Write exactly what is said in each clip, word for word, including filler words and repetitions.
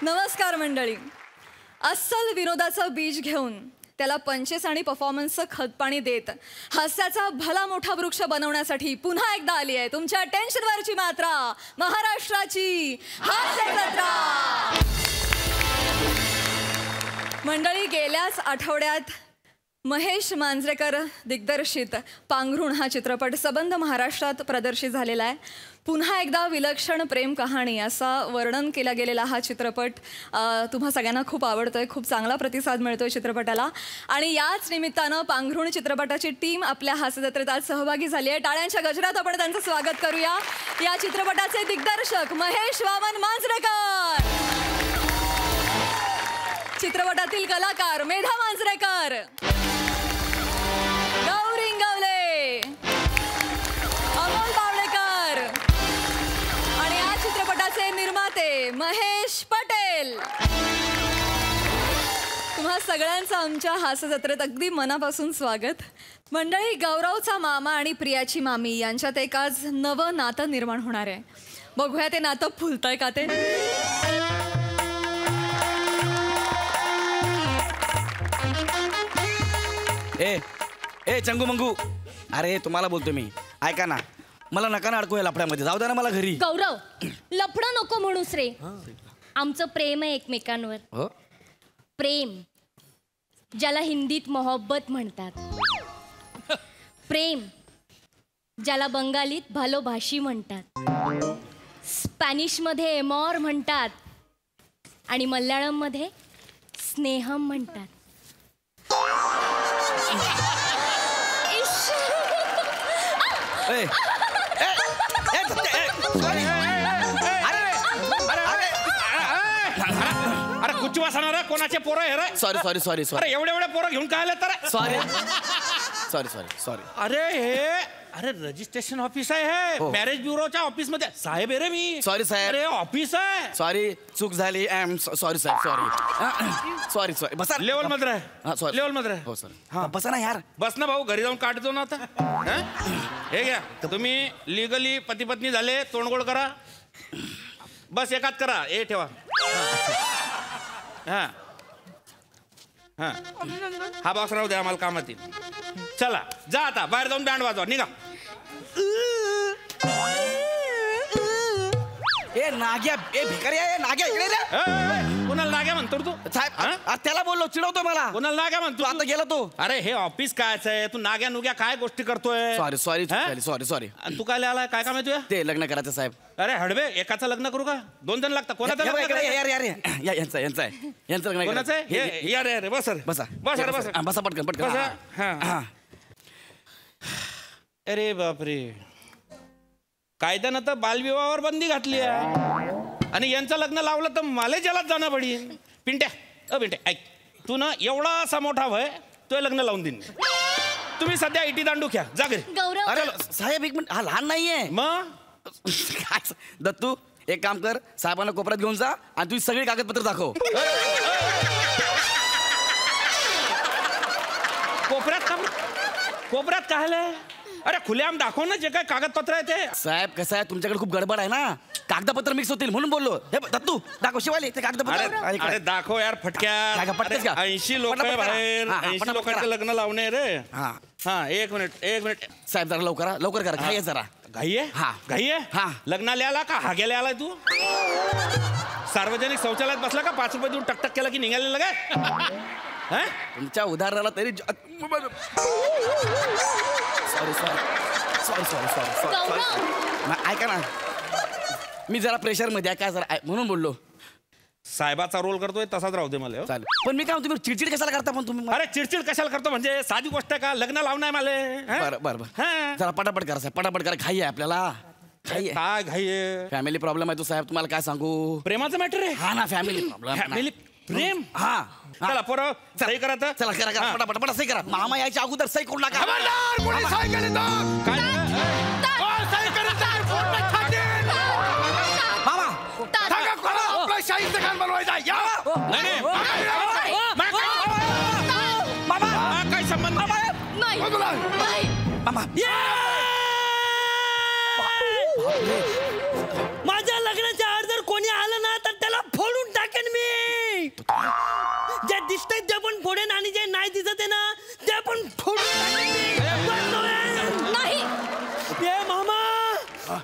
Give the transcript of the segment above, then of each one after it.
नमस्कार मंडळी. अस्सल विनोदाचं बीज घेऊन त्याला पंचेस आणि परफॉर्मन्सचं खतपाणी देत हास्याचा भला मोठा वृक्ष बनवण्यासाठी पुन्हा एकदा आली आहे तुमच्या टेन्शनवरची मात्रा, महाराष्ट्राची हास्य जत्रा. मंडळी, गेल्याच आठवड्यात महेश मांजरेकर दिग्दर्शित पांघरुण हा चित्रपट सबंध महाराष्ट्रात प्रदर्शित झालेला आहे. पुन्हा एकदा विलक्षण प्रेम कहाणी असा वर्णन केला गेलेला हा चित्रपट तुम्हा सगळ्यांना खूप आवडतोय. खूप चांगला प्रतिसाद मिळतोय चित्रपटाला आणि याच निमित्तानं पांघरुण चित्रपटाची टीम आपल्या हास्यजत्रेत आज सहभागी झाली आहे. टाळ्यांच्या गजरात आपण त्यांचं स्वागत करूया. या चित्रपटाचे दिग्दर्शक महेश वामन मांजरेकर, चित्रपटातील कलाकार मेधा मांजरेकर, गौरी इंगवले, अमोल बावळेकर आणि या चित्रपटाचे निर्माते महेश पटेल. तुम्हा सगळ्यांचं आमच्या हास्य जत्रेत अगदी मनापासून स्वागत. मंडळी, गौरवचा मामा आणि प्रियाची मामी यांच्यात एक आज नवं नातं निर्माण होणार आहे. बघूया ते नातं फुलतंय का ते. ए ए चंगू मंगू, अरे तुम्हाला बोलतो मी, ऐका ना, मला नका ना अडकू या लफड्यामध्ये, जाऊ द्या ना मला घरी. गौरव, लफडं नको म्हणूस रे. आमचं प्रेम आहे एकमेकांवर. हो, प्रेम ज्याला हिंदीत मोहब्बत म्हणतात, प्रेम ज्याला बंगालीत भालोभाशी म्हणतात, स्पॅनिशमध्ये एमॉर म्हणतात आणि मल्याळममध्ये स्नेहम म्हणतात. ए, ए, ए, ए, अरे कुछ वासणार कोणाचे पोरं आहे रे? Sorry sorry sorry sorry. अरे एवढे एवढे पोरं घेऊन काय आले तर? Sorry sorry sorry sorry. अरे हे अरे रजिस्ट्रेशन ऑफिस आहे हे, मॅरेज ब्युरोच्या ऑफिस मध्ये. साहेब आहे रे मी. सॉरी साहेब. अरे ऑफिस आहे. सॉरी, चूक झाली. आय एम सॉरी साहेब, सॉरी सॉरी सॉरी. बसा. लेवल मध्ये राह. हा सॉरी. लेवल मध्ये राह. हो सर. हा बसा ना यार. बस ना भाऊ, घरी जाऊन काढतो ना आता. हे घ्या, तुम्ही लिगली पती पत्नी झाले, तोंडगोळ करा. बस एकात करा. हे ठेवा. हा हा हा बॉक्स राहू द्या, आम्हाला कामात येईल. चला जा आता, बाहेर जाऊन बँड वाजवा, निघा. ए नाग्या, ए भिकाऱ्या, ए नाग्या इकडे रे. कोणाला नाग्या म्हणतो तू? साहेब त्याला बोललो, चिडवतो मला. कोणाला नाग्या म्हणतो? आता गेला तो. अरे हे ऑफिस कायच आहे, तू नाग्या नुग्या काय गोष्टी करतोय? Sorry sorry sorry sorry. तू काय आलाय? काय काम आहे तुझ्या? ते लग्न करायचं साहेब. अरे हडवे, एकाचं लग्न करू का? दोन जण लागतात. कोणाचं लग्न करायचं? यार यार यार यांचं यांचं आहे, यांचं लग्न कोणाचं आहे? यार यार बस बसा बस बस बसा पटकन पटकन. हा. अरे बापरे, कायद्यानं तर बालविवाहावर बंदी घातली आहे आणि यांचं लग्न लावलं तर मला जलात जाणं पडेल. पिंट्या, अ पिंट्या ऐक, तू ना एवढा असा मोठा वय, तो लग्न लावून देईन. तुम्ही सध्या इटी दांडू घ्या, जा घरी. गौरव, अरे साहेब एक मिनिट, हा लहान नाहीये. मग काय दत्तू, एक काम कर, साहेबांना कोपऱ्यात घेऊन जा आणि तुझी सगळी कागदपत्र दाखव. कोपऱ्यात का? कोपऱ्यात काय? अरे खुलेआम दाखव ना जे काय कागदपत्र आहे ते. साहेब कसं आहे, तुमच्याकडे खूप गडबड आहे ना, कागदपत्र मिक्स होतील म्हणून बोललो. हे दत्तू दाखव, शिवाले ते कागदपत्र. अरे दाखव यार फटक्या. ऐंशी लोक बाहेर, ऐंशी लोकांचं लग्न लावणे रे. हा हा एक मिनिट एक मिनिट साहेब, जरा लवकर लवकर करा. घाई आहे जरा. घाई आहे? हा घाई आहे. हा. लग्नाला आला का हाग्याला आलाय तू? सार्वजनिक शौचालयात बसला का? पाच रुपये देऊन टकटक केला की निघालेलं काय? तुमच्या उदाहरणाला तरी sorry sorry sorry sorry sorry sorry. ऐका ना, मी जरा प्रेशर मध्ये आहे काय जरा म्हणून बोललो. साहेबाचा रोल करतोय तसाच राहू दे मला. चालेल, पण मी काय तुम्ही चिडचिड कशाला करता? पण तुम्ही अरे चिडचिड कशाला करतो म्हणजे साधी गोष्ट आहे का? लग्न लावणं आहे मला. बरं बरं बरं, जरा पटापट करा साहेब, पटापट करा. घाई आहे आपल्याला. घाई आहे. काय घाई आहे? फॅमिली प्रॉब्लेम आहे तो साहेब, तुम्हाला काय सांगू. प्रेमाचं मॅटर आहे. हा ना, फॅमिली प्रॉब्लेम. फॅमिली प्रेम. हा चला पोरं सही करा. चला करा करा पटापट पटा सही करा. मामा यायच्या अगोदर सही करून टाका. शाहीचं खान बनवायचा. काय संबंध? माझ्या लग्नाच्या आड जर कोणी आलं ना तर त्याला फोडून टाकेन मी. दिसतंय ते पण फोडेन आणि जे नाही दिसत आहे ना ते पण फोडून नाही ए मामा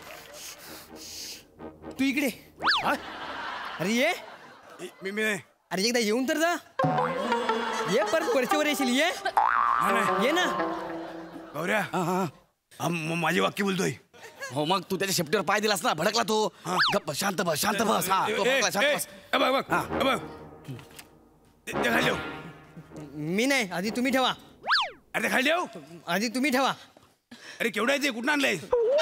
तू इकडे अरे ये मी मी अरे एकदा येऊन तर जा ये परत वरच्यावर येशील ये ये ना गौऱ्या हा हा हा, म- माझी वाक्य बोलतोय हो मग तू त्याच्या शेपटीवर पाय दिलास ना भडकला तो गप्प शांत बस शांत बस हा तो ए, भडकला, शांत ए, बस ए, बघ बघ हा. ए, बघ ते ते खाली ठेव. मी नाही आधी तुम्ही ठेवा अरे ते खाली ठेव. आधी तुम्ही ठेवा अरे केवढं आहे ते कुठं आणलंय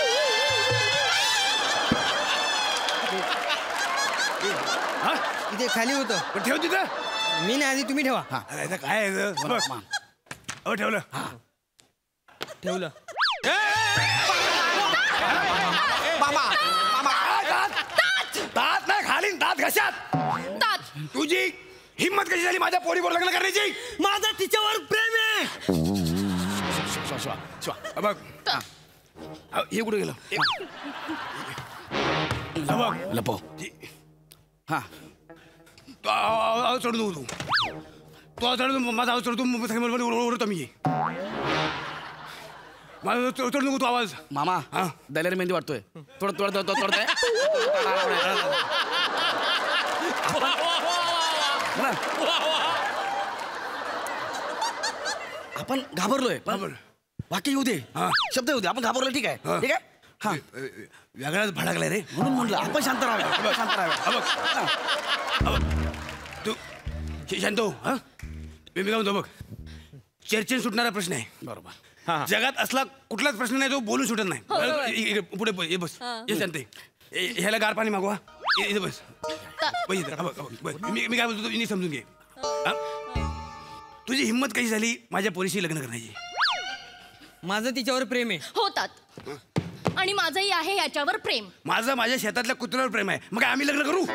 हा इथे खाली होतं पण ठेव तिथं मी नाही आधी तुम्ही ठेवा अरे इथं काय आहे इथं? बघ. हो ठेवलं ठेवलं मामा मामा दात नाही खाली दात घशात तात तुझी हिम्मत कशी झाली माझ्या पोरीवर लग्न करण्याची माझं तिच्यावर प्रेम आहे शिवा शिवा शिवा हा, बघ हा. हा, हे कुठं गेलं हे- हा, बघ लपव हा तू आव- आव चढू नको तू तू आव चढू नको, माझा आवाज चढतो ओरडतो मी माझा चढ चढू नको तू आवाज मामा हा. दलेर मेहंदी वाटतोय थोडं थोडं थोडं थोडं आपण घाबरलोय पण घाबर. वाक्य येऊ दे हा. शब्द येऊ दे आपण घाबरलो ठीक आहे हा. ठीक आहे हा वेगळाच भडकलाय रे म्हणून म्हटलं आपण शांत राहावे शांत राहावे हा, बघ. हा, बघ. तू श- शांत हो हा मी मी काय म्हणतो बघ चर्चेन सुटणारा प्रश्न आहे बरोबर हा. जगात असला कुठलाच प्रश्न नाही जो बोलून सुटत नाही इ- इ- इ- पुढे ब- ये बस ये शांते ए- ह्याला गार पाणी मागवा इ- इथं बस बस इथं. हा, बघ, हा, बघ, बघ. मी मी काय बोलतो तू समजून घे हा? तुझी हिंमत कशी झाली माझ्या पोरीशी लग्न करण्याची माझं तिच्यावर प्रेम आहे होतात आणि माझंही आहे याच्यावर प्रेम माझं माझ्या शेतातल्या कुत्र्यावर प्रेम आहे मग काय आम्ही लग्न करू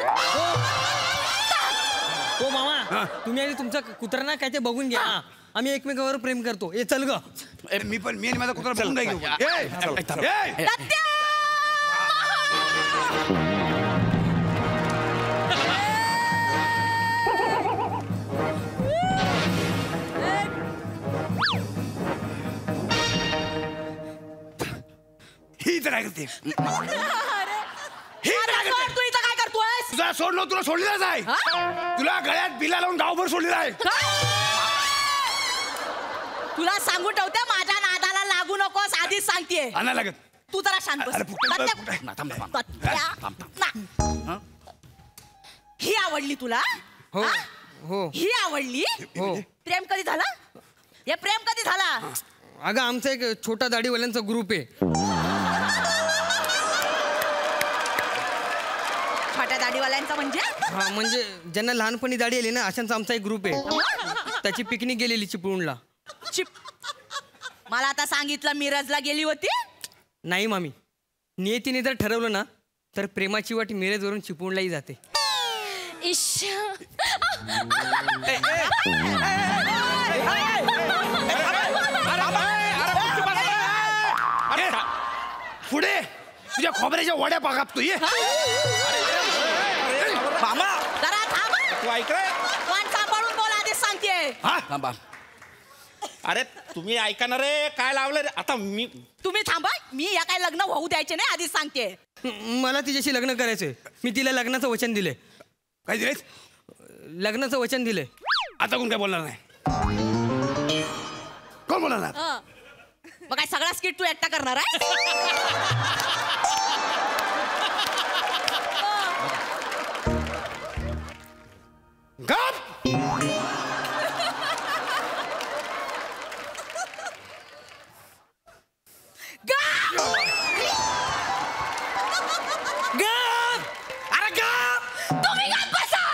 हो मामा हा. तुम्ही आधी तुमचा कुत्रा ना काय ते बघून घ्या आम्ही एकमेकावर प्रेम करतो ए चल ग ए, मी पण मी आणि माझा कुत्रा बघून काय घेऊ चल, ए, चल, ए, चल. ए, ही इथं काय करते ही इथं काय करते? तू इथं काय करतोयस तुझा सोड न तुला सोडलेलाच आहे तुला गळ्यात बिला लावून गावभर सोडलेला आहे तुला सांगून ठेवते माझ्या नादाला लागू नकोस आधीच सांगतेय आणा लागत तू जरा शांत बस. अरे, फुकट- तात्या- फुकट- ना, थांब, थांब. तात्या, थांब, थांब. ना. ही आवडली तुला हो हा? हो ही आवडली हो प्रेम कधी झाला हे प्रेम कधी झाला अगं आमचा एक छोटा दाढीवाल्यांचा ग्रुप आहे छोट्या दाढीवाल्यांचा म्हणजे हा म्हणजे ज्यांना लहानपणी दाढी आली ना अशांचा आमचा एक ग्रुप आहे त्याची पिकनिक गेलेली चिपळूणला चिप मला आता सांगितलं मिरजला गेली होती नाही मामी नियतीने जर ठरवलं ना तर प्रेमाची वाट मिरजवरून चिपळूणलाही जाते इश अरे पुढे तुझ्या खोबऱ्याच्या वड्या पाकापतो ये मामा जरा थांब तू ऐक रे पण सांभाळून बोल आधीच सांगते हा थांबा अरे तुम्ही ऐका ना रे काय लावलं रे आता मी तुम्ही थांबा मी या काय लग्न होऊ द्यायचे नाही आधीच सांगते मला तिच्याशी लग्न करायचंय मी तिला लग्नाचं वचन दिलंय काय दिलेस लग्नाचं वचन दिलंय आता कोण काय बोलणार नाही कोण बोलणार नाही? मग काय सगळा स्किट तू एकटा करणार आहे गप अरे गप! तुम्ही गप्प बसा.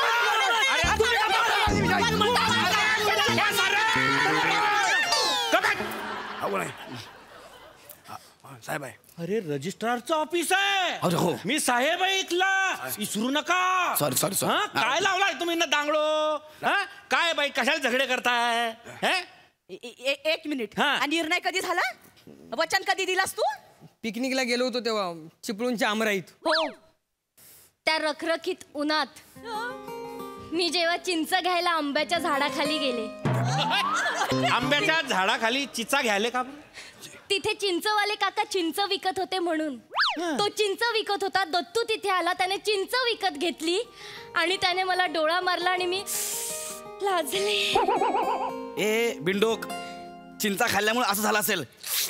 हा कोण आहे हा, हा, साहेब आहे अरे रजिस्ट्रारचं ऑफिस आहे अरे हो. मी साहेब आहे इथला विसरू नका Sorry, sorry, sorry. हा? काय लावलाय तुम्ही ना दांगडो हा काय बाई कशाला झगडे करताय हे? ए- ए- एक मिनिट हा. आणि निर्णय कधी झाला वचन कधी दिलास तू पिकनिकला गेलो होतो तेव्हा चिपळूणच्या आमराईत हो त्या रखरखीत उन्हात मी जेव्हा चिंच घ्यायला आंब्याच्या झाडाखाली गेले, आंब्याच्या झाडाखाली चिचा घ्यायले का? तिथे चिंचवाले काका चिंच विकत होते म्हणून. तो चिंच विकत होता, दत्तू तिथे आला, त्याने चिंच विकत घेतली आणि त्याने मला डोळा मारला आणि मी लाजले. ए बिंडोक, चिंचा खाल्ल्यामुळे असं झालं असेल.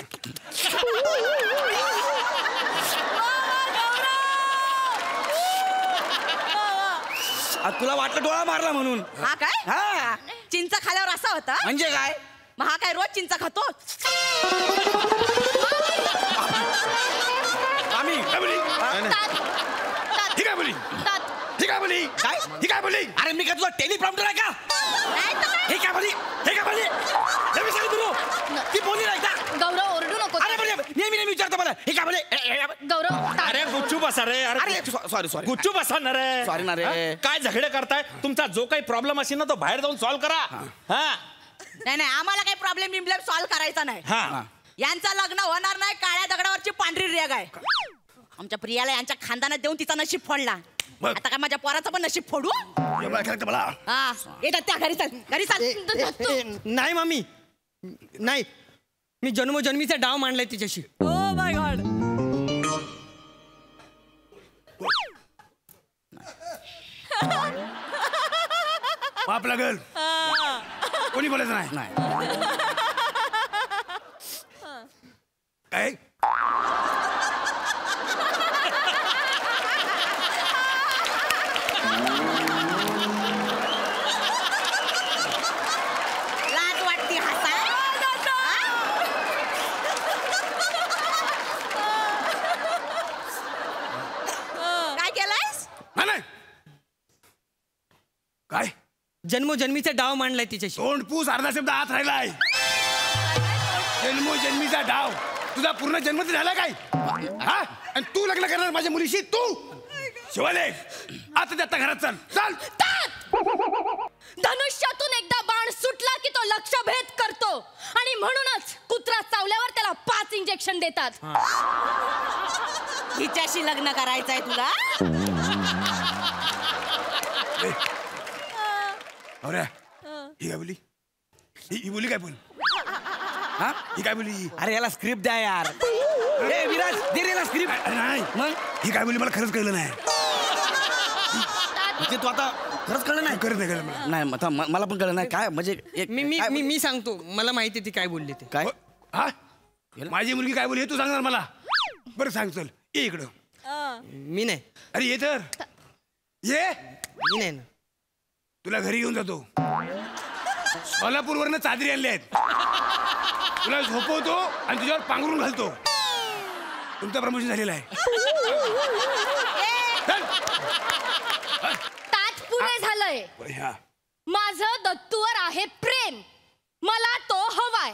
आ, तुला वाटलं डोळा मारला म्हणून? हा काय? हा चिंच खाल्यावर असा होता? म्हणजे काय? मग हा काय रोज चिंच खातो? आम्ही काय बोली तात, तात, ही काय बोली तात. ही काय बोली काय? ही काय बोली अरे मी काय तुला टेलिप्रॉम्प्टर आहे का? नाही तर काय? हे काय बोली? हे काय बोली? हे मी सांगितलं तुला. ती बोली नाही का? गौरव ओरडू नको. अरे बोली नेहमी नेहमी विचारतो मला हे काय बोले? ए, ए, ए, गौरव तात. अरे गुच्चू बसा रे. अरे अरे सॉरी सॉरी गुच्चू बसा ना रे. Sorry ना रे. हा? काय झगडे करताय? तुमचा जो काही प्रॉब्लेम असेल ना तो बाहेर जाऊन सॉल्व्ह करा. हा नाही नाही आम्हाला काही प्रॉब्लेम बिब्लेम सॉल्व्ह करायचा नाही. हा यांचं लग्न होणार नाही. काळ्या दगडावरची पांढरी रेग आहे. आमच्या प्रियाला यांच्या खानदानात देऊन तिचा नशीब फोडला. बघ. आता काय माझ्या पोराचं पण नशीब फोडू? एवढा खेळ मला हा येतात त्या घरी चल घरी चाल. ए, नाही मामी, नाही. मी जन्मोजन्मीचा डाव मांडलाय तिच्याशी. Oh my god. पाप लागल. कोणी बोलायचं नाही. नाही. काय लाज वाटते हसा. काय केलंयस? नाही नाही. काय जन्मोजन्मीचा डाव मांडलाय तिच्याशी. तोंड पूस अर्धा शब्द आत राहिलाय. जन्मोजन्मीचा डाव तुझा पूर्ण जन्म तर झाला काय? हा आणि तू लग्न करणार माझ्या मुलीशी? तू शिवाले आता ते आता घरात चल चल. धनुष्यातून एकदा बाण सुटला की तो लक्ष्यभेद करतो आणि म्हणूनच कुत्रा चावल्यावर त्याला पाच इंजेक्शन देतात. हिच्याशी लग्न करायचंय तुला? अरे ही काय बोली? ही ही बोली काय बोल? हा ही काय बोली? अरे याला स्क्रिप्ट द्या यार. ए विराज दे रे स्क्रिप्ट. अरे नाही मग ही काय बोली मला खरंच कळलं नाही. म्हणजे तू आता खरंच कळलं नाही? खरंच नाही कळलं मला. नाही मग आता म- मला पण कळलं नाही काय म्हणजे एक- मी मी काय मी मी सांगतो, मला माहिती आहे ती काय बोलली ते. काय हा माझी मुलगी काय बोली हे तू सांगणार मला? बरं सांग चल ये इकडं. मी नाही, अरे ये तर ये. मी नाही ना. तुला घरी घेऊन जातो. सोलापूरवरनं चादरी आणल्या आहेत. तुला झोपवतो आणि तुझ्यावर पांघरून घालतो. तुमचं प्रमोशन झालेलं आहे. चल. तात पुरे झालंय. हा. माझं दत्तूवर आहे प्रेम. मला तो हवाय.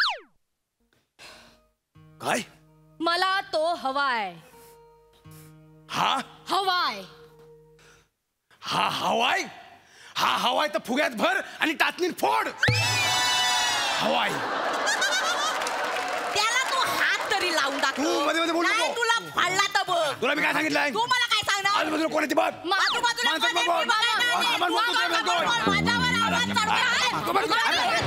काय मला तो हवाय. हा हवाय. हा हवाय. हा हवाय तर फुग्यात भर आणि टाचणीत फोड. हवाय. त्याला तू हात तरी लावून दाखव. तू मध्ये मध्ये बोलू नाही नको. तुला फाडला तर बघ. तुला मी काय सांगितलंय? तू मला काय सांगणार? आजूबाजूला कोणाची बात? मा- आजूबाजूला माणसात कोणी बघ. बघायला नाही. आपण बोलतो ते आपण बोलतोय. बोल, माझ्यावर आवाज चढवतो. तो बघ.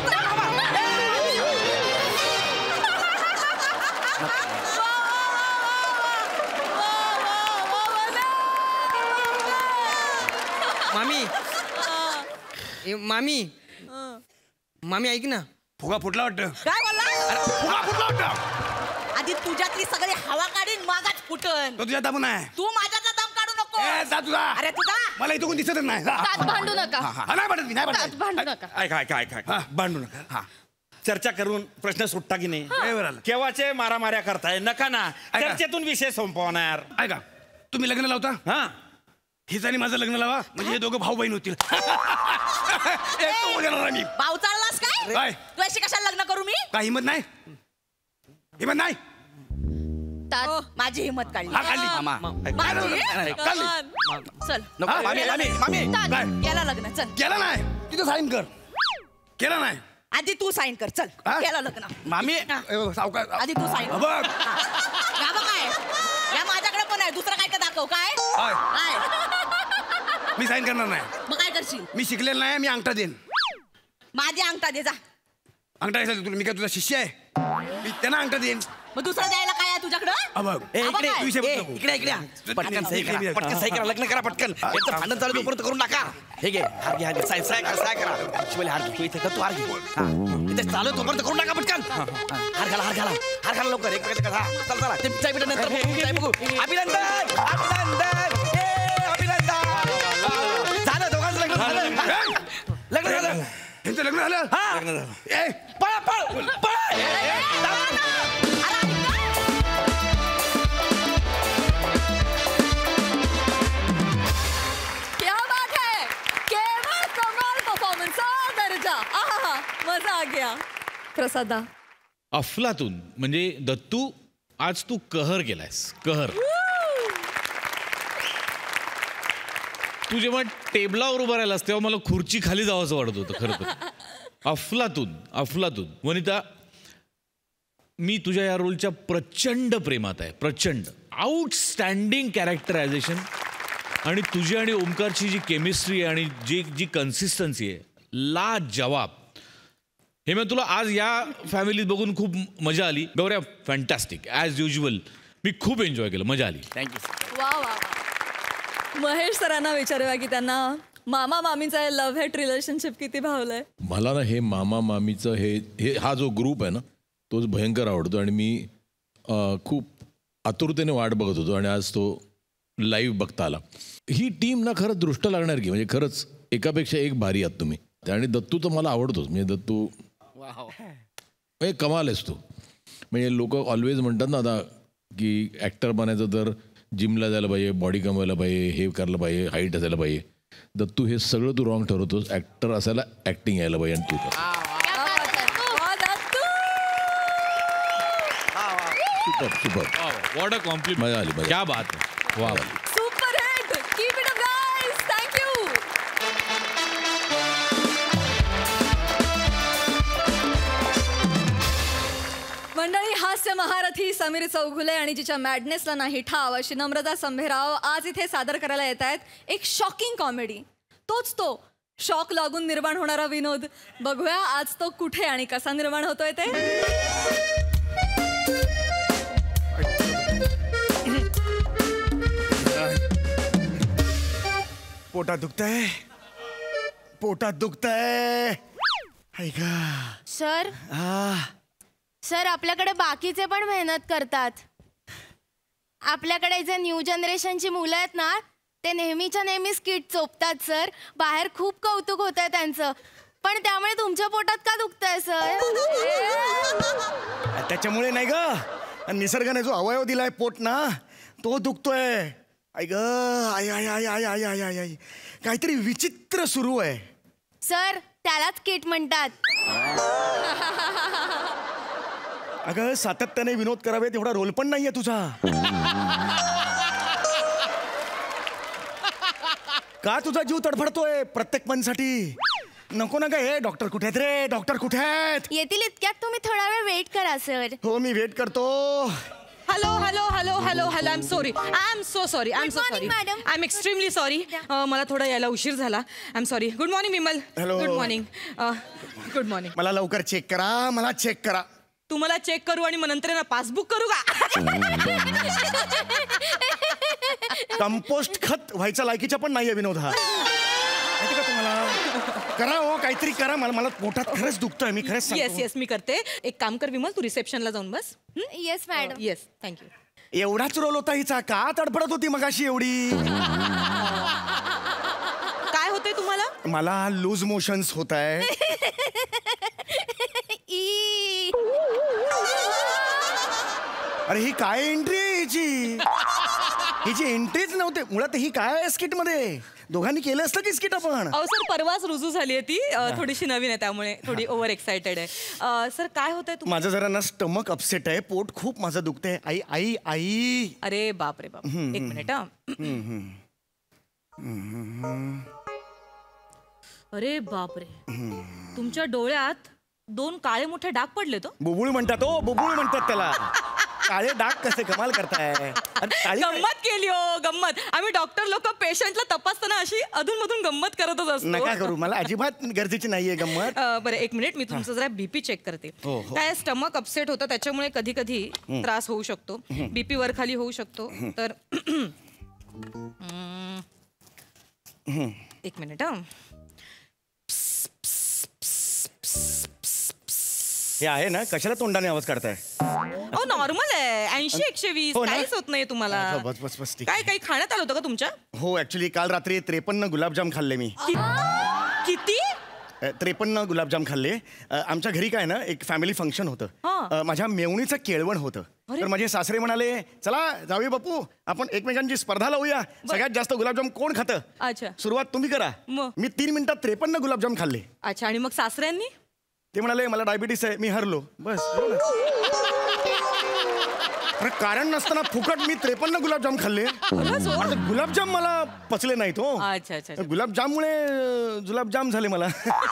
मामी, ए, मामी मामी ऐक ना. फुगा फुटला वाटतं. काय बोलला? फुगा फुटला वाटतं. आधी तुझ्यातली सगळी हवा काढीन मागाच फुटन. तो तुझ्या दाबून आहे. तू माझ्यातला दम काढू नको. ए, जा तुझा. अरे तुझा. मला इथं कोण दिसतच नाही. जा. तात भांडू नका. हा, नाही पडत मी नाही तात पडत. भांडू नका. ऐका ऐका ऐका ऐका. हा. भांडू नका. हा चर्चा करून प्रश्न सुटता की नाही? ए, बरं आलं. केव्हाचे मारामाऱ्या करताय? नका ना. ऐका. चर्चेतून विषय संपवणार. ऐका तुम्ही लग्न लावता. हा हिच आणि माझं लग्न लावा म्हणजे हे दोघं भाऊ बहीण होतील. एक तो बोलणार आहे मी. भाऊ चाललास काय? काय? तू अशी कशाला लग्न करू मी? काय हिंमत नाही? हिंमत नाही? तात माझी हिंमत काढली. हा खाली. मामा माझी? नाही, खाली. चल नको हा? मामी मामी मामी काय केला लग्न चल. केलं नाही तिथं साईन कर. केलं नाही. आधी तू साईन कर चल. हा? केलं लग्न. मामी ए, बघ, सावकार आधी तू साईन कर. बघ. या बघ काय या माझ्याकडे पण आहे. दुसरं काय का दाखव. काय काय? काय मी साईन करणार नाही. मग काय करशील मी शिकलेला नाही मी अंगठा देईन माझी अंगठा दे जा अंगठा घ्यायचा तुला मी काय तुझा शिष्य आहे मी त्यांना अंगठा देईन मग दुसरं द्यायला काय आहे तुझ्याकडं अबघ ए, आबा इकडे काय? तू विषय ए, बघ नको. इकडे इकडे या. पटकन सही करा पटकन सही करा लग्न करा पटकन यांचं भांडण चालू तोपर्यंत करून टाका हे घे हार घे हार घे साय साय करा साय करा शिवाली हार घे तू इथे कर, तू हार घे हा. इथे चालू आहे तोपर्यंत करून टाका पटकन हा, हार घाला हार घाला हार घाला लवकर एक चला चला ते चाय पिठा नंतर बघू, चाय बघू अभिनंदन अभिनंदन ए अभिनंदन झालं दोघांचं लग्न झालं लग्न झालं यांचं लग्न झालं हा ए पळा पळ पळ ए, ए, क्या बात है केवळ कमाल परफॉर्मन्स दर्जा आहा मजा आ गया प्रसादा अफलातून म्हणजे दत्तू आज तू कहर केलायस कहर तू जेव्हा टेबलावर उभा राहिलास तेव्हा मला खुर्ची खाली जावंसं वाटत होतं खरं तर अफलातून अफलातून वनिता मी तुझ्या या रोलच्या प्रचंड प्रेमात आहे प्रचंड आउटस्टँडिंग कॅरेक्टरायझेशन आणि तुझी आणि ओमकारची जी केमिस्ट्री आहे आणि जी जी कन्सिस्टन्सी आहे ला जवाब हे मी तुला आज या फॅमिलीत बघून खूप मजा आली गौऱ्या फॅन्टॅस्टिक ॲज युजल मी खूप एन्जॉय केलं मजा आली थँक्यू वा वा वा. महेश सरांना विचारूया की त्यांना मामा मामीचा लव्ह हेट रिलेशनशिप किती भावलंय मला ना हे मामा मामीचं हे हे हा जो ग्रुप आहे ना तोच भयंकर आवडतो आणि मी अं, खूप आतुरतेने वाट बघत होतो आणि आज तो लाईव्ह बघता आला ही टीम ना खरंच दृष्ट लागणार की म्हणजे खरंच एकापेक्षा एक भारी आहात तुम्ही आणि दत्तू तर मला आवडतोच म्हणजे दत्तू म्हणजे कमाल आहेस तू म्हणजे लोक ऑलवेज म्हणतात ना आता की ॲक्टर बनायचं तर जिमला जायला पाहिजे बॉडी कमवायला पाहिजे हे करायला पाहिजे हाईट असायला पाहिजे दत्तू हे सगळं तू रॉंग ठरवतोस ॲक्टर असायला ॲक्टिंग यायला पाहिजे आणि तू कर वा, Dattu! Super super what a compliment मजा आली मजा क्या बात है वा super hit keep it up guys thank you मंडळी हास्य महारथी समीर चौघुले आणि जिच्या मॅडनेसला नाही ठाव अशी नम्रता संभेराव आज इथे सादर करायला येत आहेत एक शॉकिंग कॉमेडी तोच तो शॉक लागून निर्माण होणारा विनोद बघूया आज तो कुठे आणि कसा निर्माण होतोय ते पोटात दुखतंय पोटात दुखतंय ऐका सर सर आपल्याकडे बाकीचे पण मेहनत करतात आपल्याकडे जे न्यू जनरेशनची मुलं आहेत ना ते नेहमीच्या नेहमी स्किट चोपतात सर बाहेर खूप कौतुक होत आहे त्यांचं पण त्यामुळे तुमच्या पोटात का दुखतंय सर त्याच्यामुळे नाही ग निसर्गाने जो अवयव दिलाय पोट ना तो दुखतोय ऐक आय आय आय आय आय आय आय आय काहीतरी विचित्र सुरू आहे सर त्यालाच किट म्हणतात अगं सातत्याने विनोद करावे तेवढा रोल पण नाहीये तुझा का तुझा जीव तडफडतोय प्रत्येक पणसाठी नको ना ग हे डॉक्टर कुठे आहेत रे डॉक्टर कुठे आहेत येतील इतक्यात तुम्ही थोडा वेळ वेट करा सर हो मी वेट करतो hello hello hello hello hello I am sorry I am so sorry I am so Good sorry morning, madam. I am extremely sorry मला थोडा यायला उशीर झाला I am sorry good morning Vimal Hello. Good morning good morning मला लवकर check करा मला check करा तुम्हाला चेक करू आणि मग नंतर ना पासबुक करू का कंपोस्ट खत व्हायचा लायकीचा पण नाहीये विनोद हा माहिती का तुम्हाला करा हो काहीतरी करा मला मला पोटात खरंच दुखतोय मी खरंच येस सांगतो. येस मी करते एक काम कर विमल तू रिसेप्शनला जाऊन बस येस मॅडम येस थँक्यू एवढाच रोल होता हिचा का तडफडत होती मगाशी एवढी काय होतंय तुम्हाला मला लूज मोशन्स होत आहे ई अरे ही काय एंट्री आहे हिची हिची एंट्रीच नव्हते मुळात ही काय आहे स्किट मध्ये दोघांनी केलं असतं की स्किट आपण अहो सर परवाच रुजू झाली आहे ती अ, थोडीशी नवीन आहे त्यामुळे थोडी ओव्हर एक्सायटेड आहे अ, सर काय होतंय तुम्हाला माझं जरा ना स्टमक अपसेट आहे पोट खूप माझं दुखतंय आई आई आई अरे बाप रे बाप एक मिनिट हा अरे बाप रे तुमच्या डोळ्यात दोन काळे मोठे डाग पडले तो बुबुळ म्हणतात ओ बुबुळ म्हणतात त्याला काळे डाग कसे कमाल करताय गंमत केली हो गंमत. आम्ही डॉक्टर लोक पेशंटला तपासताना अशी अधून मधून गंमत करतच असतो. नका करू मला अजिबात गरजेची नाहीये गंमत. अ, बरं एक मिनिट मी तुमचं जरा बीपी चेक करते. हो, हो. काय स्टमक अपसेट होतं त्याच्यामुळे कधी कधी त्रास होऊ शकतो. बीपी वर खाली होऊ शकतो. तर हम्म. एक मिनिट हा. हे आहे ना कशाला तोंडाने आवाज काढताय. हो नॉर्मल आहे ऐंशी एकशे वीस हो ना? काहीच होत नाही तुम्हाला. अच्छा, बस बस बस ठीक. काय काही खाण्यात आलं होतं का तुमच्या? हो ऍक्च्युली काल रात्री त्रेपन्न गुलाबजाम खाल्ले मी. किती? अ, त्रेपन्न गुलाबजाम खाल्ले. अ, आमच्या घरी काय ना एक फॅमिली फंक्शन होतं. हा. अ, माझ्या मेवणीचं केळवण होतं. तर माझे सासरे म्हणाले चला जाऊया बापू आपण एकमेकांची स्पर्धा लावूया सगळ्यात जास्त गुलाबजाम कोण खातं. अच्छा सुरुवात तुम्ही करा. मग? मी तीन मिनिटात त्रेपन्न गुलाबजाम खाल्ले. अच्छा आणि मग सासऱ्यांनी? ते म्हणाले मला डायबिटीस आहे मी हरलो बस. अरे कारण नसताना फुकट मी त्रेपन्न गुलाबजाम खाल्ले. आता गुलाबजाम मला पचले नाहीत हो. अच्छा अच्छा गुलाबजाममुळे अं, जुलाबजाम झाले मला.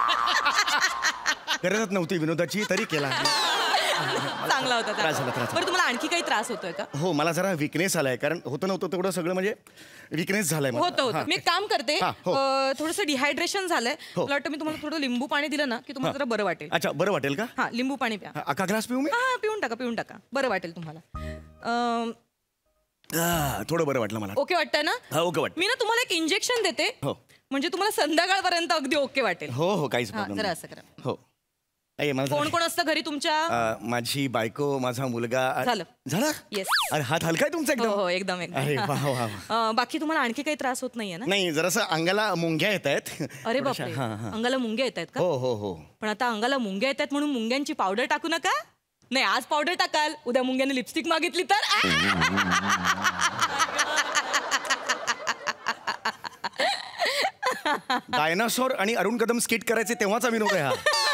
गरजच नव्हती विनोदाची तरी केला. चांगला होता त्रास झाला, त्रास झाला. बरं तुम्हाला आणखी काही त्रास होतोय का? हो मला जरा विकनेस आलाय कारण होतं नव्हतं तेवढं सगळं म्हणजे विकनेस झालाय मला. होतं होतं. मी एक काम करते हा, हो. थोडस डिहायड्रेशन झालंय. मला वाटतं मी तुम्हाला थोडं लिंबू पाणी दिलं ना की तुम्हाला जरा बरं वाटेल. अच्छा बरं वाटेल का. हा लिंबू पाणी प्या. हा, अख्खा ग्लास पिऊ मी. हा पिऊन टाका पिऊन टाका बरं वाटेल तुम्हाला. अं, आ, थोडं बरं वाटलं मला. ओके वाटतंय ना? हा ओके वाटतं. मी ना तुम्हाला एक इंजेक्शन देते हो म्हणजे तुम्हाला संध्याकाळपर्यंत अगदी ओके वाटेल. हो हो काहीच हा, प्रॉब्लेम जरा नाही. असं करा. हो आई, मला जरा- कोण कोण असतं घरी तुमच्या? अ, माझी बायको माझा मुलगा. झालं. झालं. येस. अरे हात हलकाय तुमचा हो एकदम. हो एकदम अरे एकदम. वा वा वा. अं, बाकी तुम्हाला आणखी काही त्रास होत नाहीये ना? नाही जरासं अंगाला मुंग्या येत आहेत. अरे बापरे हा हा अंगाला मुंग्या येत आहेत का? हो हो हो. पण आता अंगाला मुंग्या येतात म्हणून मुंग्यांची पावडर टाकू नका. नाही आज पावडर टाकाल उद्या मुंग्याने लिपस्टिक मागितली तर डायनासोर आणि अरुण कदम स्किट करायचे तेव्हाचा विनोद आहे हा.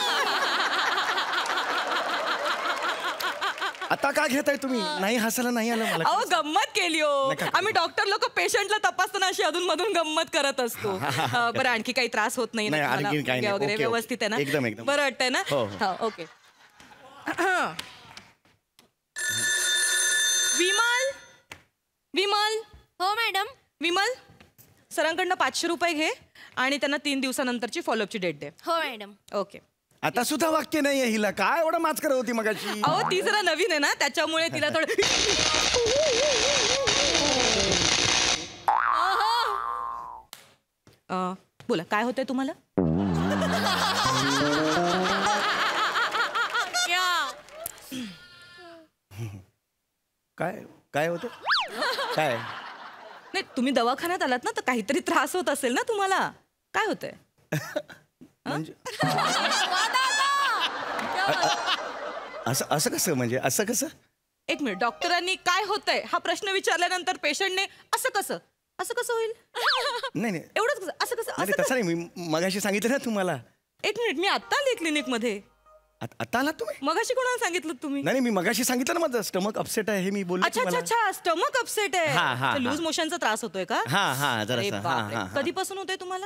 आता का घेताय तुम्ही. नाही हसायला नाही आलं मला. अहो गंमत केली हो. नका. आम्ही डॉक्टर लोक पेशंटला तपासताना अशी अधून मधून गंमत करत असतो. अं, बरं आणखी काही त्रास होत नाही ना नाही, तुम्हाला? आणखी काही नाही. वगैरे ओके, ओके. व्यवस्थित आहे ना? एकदम, एकदम. बरं वाटतंय ना? हो, हो. हा, ओके. विमल विमल हो मॅडम. विमल सरांकडनं पाचशे रुपये घे आणि त्यांना तीन दिवसानंतरची फॉलोअपची डेट दे. हो मॅडम. ओके. आता सुद्धा वाक्य नाहीये हिला. काय एवढं माचकर होती मगाशी. अहो ती जरा नवीन आहे ना त्याच्यामुळे तिला थोडं अं, बोला काय होतंय तुम्हाला? काय काय होतं काय. नाही तुम्ही दवाखान्यात आलात ना तर काहीतरी त्रास होत असेल ना तुम्हाला. काय होतंय? म्हणजे असं असं कसं म्हणजे असं कसं. एक मिनिट डॉक्टरांनी काय होतंय हा प्रश्न विचारल्यानंतर पेशंटने असं कसं असं कसं होईल नाही नाही एवढंच कसं असं कसं नाही, असं तसं नाही मी मगाशी सांगितलं ना तुम्हाला. कसं? एक मिनिट मी आत्ता आले क्लिनिक मध्ये. आत- आता आलात तुम्ही. मगाशी कोणाला सांगितलं तुम्ही? नाही नाही, मी मगाशी सांगितलं ना माझं स्टमक अपसेट आहे हे मी बोललो अच्छा अच्छा अच्छा स्टमक अपसेट हा, हा, आहे. हा. लूज मोशनचा त्रास होतोय का? हा हा अरे जरा हा बापरे. हा कधीपासून होतोय तुम्हाला?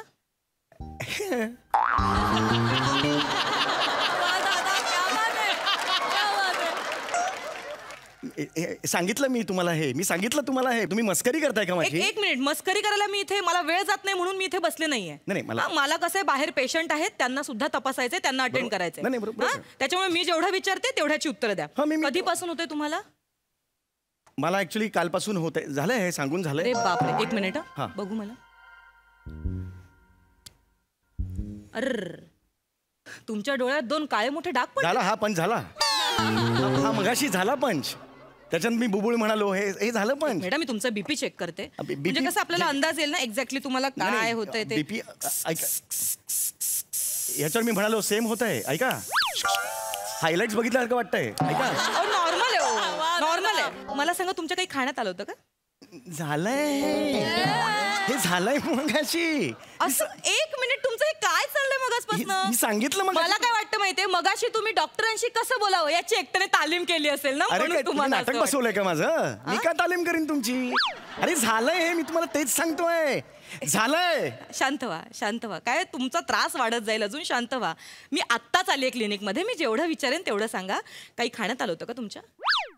ए- ए- सांगितलं मी तुम्हाला हे मी सांगितलं तुम्हाला हे तुम्ही मस्करी करताय का एक माझी. एक मिनिट मस्करी करायला मी इथे मला वेळ जात नाही म्हणून मी इथे बसले नाहीये. नाही, नाही, मला- हा, मला कसं आहे बाहेर पेशंट आहेत त्यांना सुद्धा तपासायचंय त्यांना अटेंड बरोबर. करायचंय. नाही, नाही, बरोबर. हा? त्याच्यामुळे मी जेवढं विचारते तेवढ्याची उत्तरं द्या. हा, मी- मी- कधीपासून होतंय तुम्हाला? मला ऍक्च्युली कालपासून होत आहे झालंय हे सांगून झालंय. अरे बापरे एक मिनिट हा. हा. बघू मला. अर तुमच्या डोळ्यात दोन काळे मोठे डाग पण. झाला हा पंच झाला. हा हा, मगाशी झाला पंच. त्याच्यात मी बुबुळ म्हणालो हे हे झालं पंच. मॅडम मी तुमचं बीपी चेक करते बी- म्हणजे BP कसं आपल्याला अंदाज येईल ना एक्झॅक्टली तुम्हाला काय होतंय ते. बीपी ऐका याच्यावर मी म्हणालो सेम होत आहे ऐका. हायलाइट्स बघितल्यासारखं वाटतंय ऐका. नॉर्मल आहे नॉर्मल आहे. मला सांगा तुमच्या काही खाण्यात आलं होतं का? झालंय हे झालंय मगाशी. असं एक मिनिट तुमचं हे काय चाललंय हे- मगासपासून? मी सांगितलं मग. मला काय वाटतं माहितीये मगाशी तुम्ही डॉक्टरांशी कसं बोलावं याची एकट्याने तालीम केली असेल ना अरे म्हणून काय तुम्ही तुम्हाला नाटक असं वाटतं. बसवलंय का माझं. मी का तालीम करीन तुमची. अरे झालंय हे मी तुम्हाला तेच सांगतोय झालंय. शांत व्हा शांत व्हा काय तुमचा त्रास वाढत जाईल अजून. शांत व्हा. मी आत्ताच आली आहे क्लिनिकमध्ये. मी जेवढं विचारेन तेवढं सांगा. काही खाण्यात आलं होतं का तुमच्या?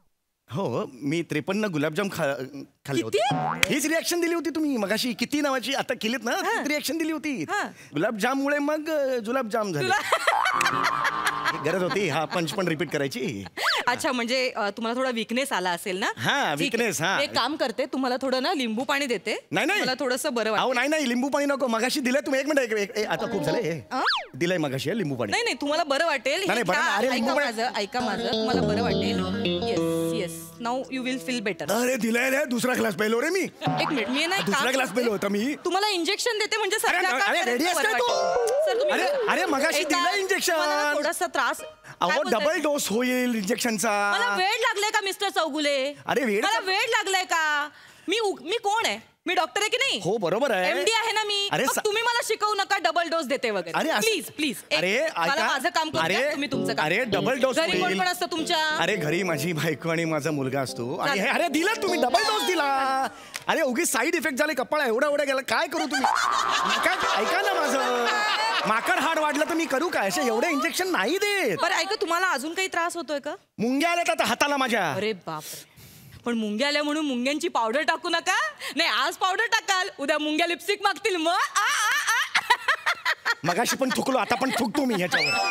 हो मी त्रेपन्न गुलाबजाम खा खाल्ले होते. हीच रिॲक्शन दिली होती तुम्ही मगाशी किती नावाची आता केलीत ना रिॲक्शन दिली होती. गुलाबजाममुळे मग जुलाबजाम झाले. गरज होती हा पंच पण रिपीट करायची. अच्छा म्हणजे अ, तुम्हाला थोडा विकनेस आला असेल ना. हा, ठीक आहे. weakness, हा. मी एक काम करते तुम्हाला थोडं ना लिंबू पाणी देते. नाही नाही मला थोडंसं बरं अहो वाटतं. नाही नाही लिंबू पाणी नको मगाशी दिलंय तुम्ही एक मिनिट एक- एक- एक- आता खूप झालंय दिलंय मगाशी हे लिंबू पाणी. नाही नाही तुम्हाला बरं वाटेल हे नाही, बरं घ्या. नाही, अरे, लिंबू ऐका पाणी- माझं ऐका माझं तुम्हाला बरं वाटेल. Yes yes now you will feel better. अरे दिलंय रे दुसरा क्लास पेलो रे मी. एक मिनिट मी नाही दुसरा क्लास पेलो होता मी. तुम्हाला इंजेक्शन देते म्हणजे अरे, सध्या अरे, काय ready करायचं आहेस काय बरं तू? वाटेल. सर तुम्ही अरे, अरे, मगाशी एकदा दिलं injection. तुम्हाला ना थोडासा त्रास अहो काय बोलताय? डबल डोस होईल इंजेक्शनचा. मला वेळ लागलाय का मिस्टर चौगुले. अरे, वेळ मला का- वेळ लागलाय का. मी उ- मी कोण आहे मी डॉक्टर आहे की नाही. हो बरोबर आहे एमडी आहे ना मी. अरे मग सा- तुम्ही मला शिकवू नका डबल डोस देते वगैरे. अरे, असं- प्लीज प्लीज अरे, मला ऐका. माझं काम करू द्या, अरे, तुम्ही तुमचं काम. अरे, double dose घरी कोण होईल. कोण असतं तुमच्या. अरे घरी माझी बायको आणि माझा मुलगा असतो आणि चालेल. हे- अरे दिला तुम्ही डबल डोस दिला. अरे उगीच साईड इफेक्ट झाले कपाळा एवढा एवढा गेला काय करू तुम्ही काय ऐका ना माझं माकड हाड वाढलं तर मी करू काय असे एवढे इंजेक्शन नाही देत. बरं ऐका तुम्हाला अजून काही त्रास होतोय का. मुंग्या आल्यात आता हाताला माझ्या. अरे बापरे पण मुंग्या आल्या म्हणून मुंग्यांची पावडर टाकू नका. नाही आज पावडर टाकाल उद्या मुंग्या लिपस्टिक मागतील मग आ, आ, आ. मगाशी पण थुकलो आता पण थुकतो मी ह्याच्यावर.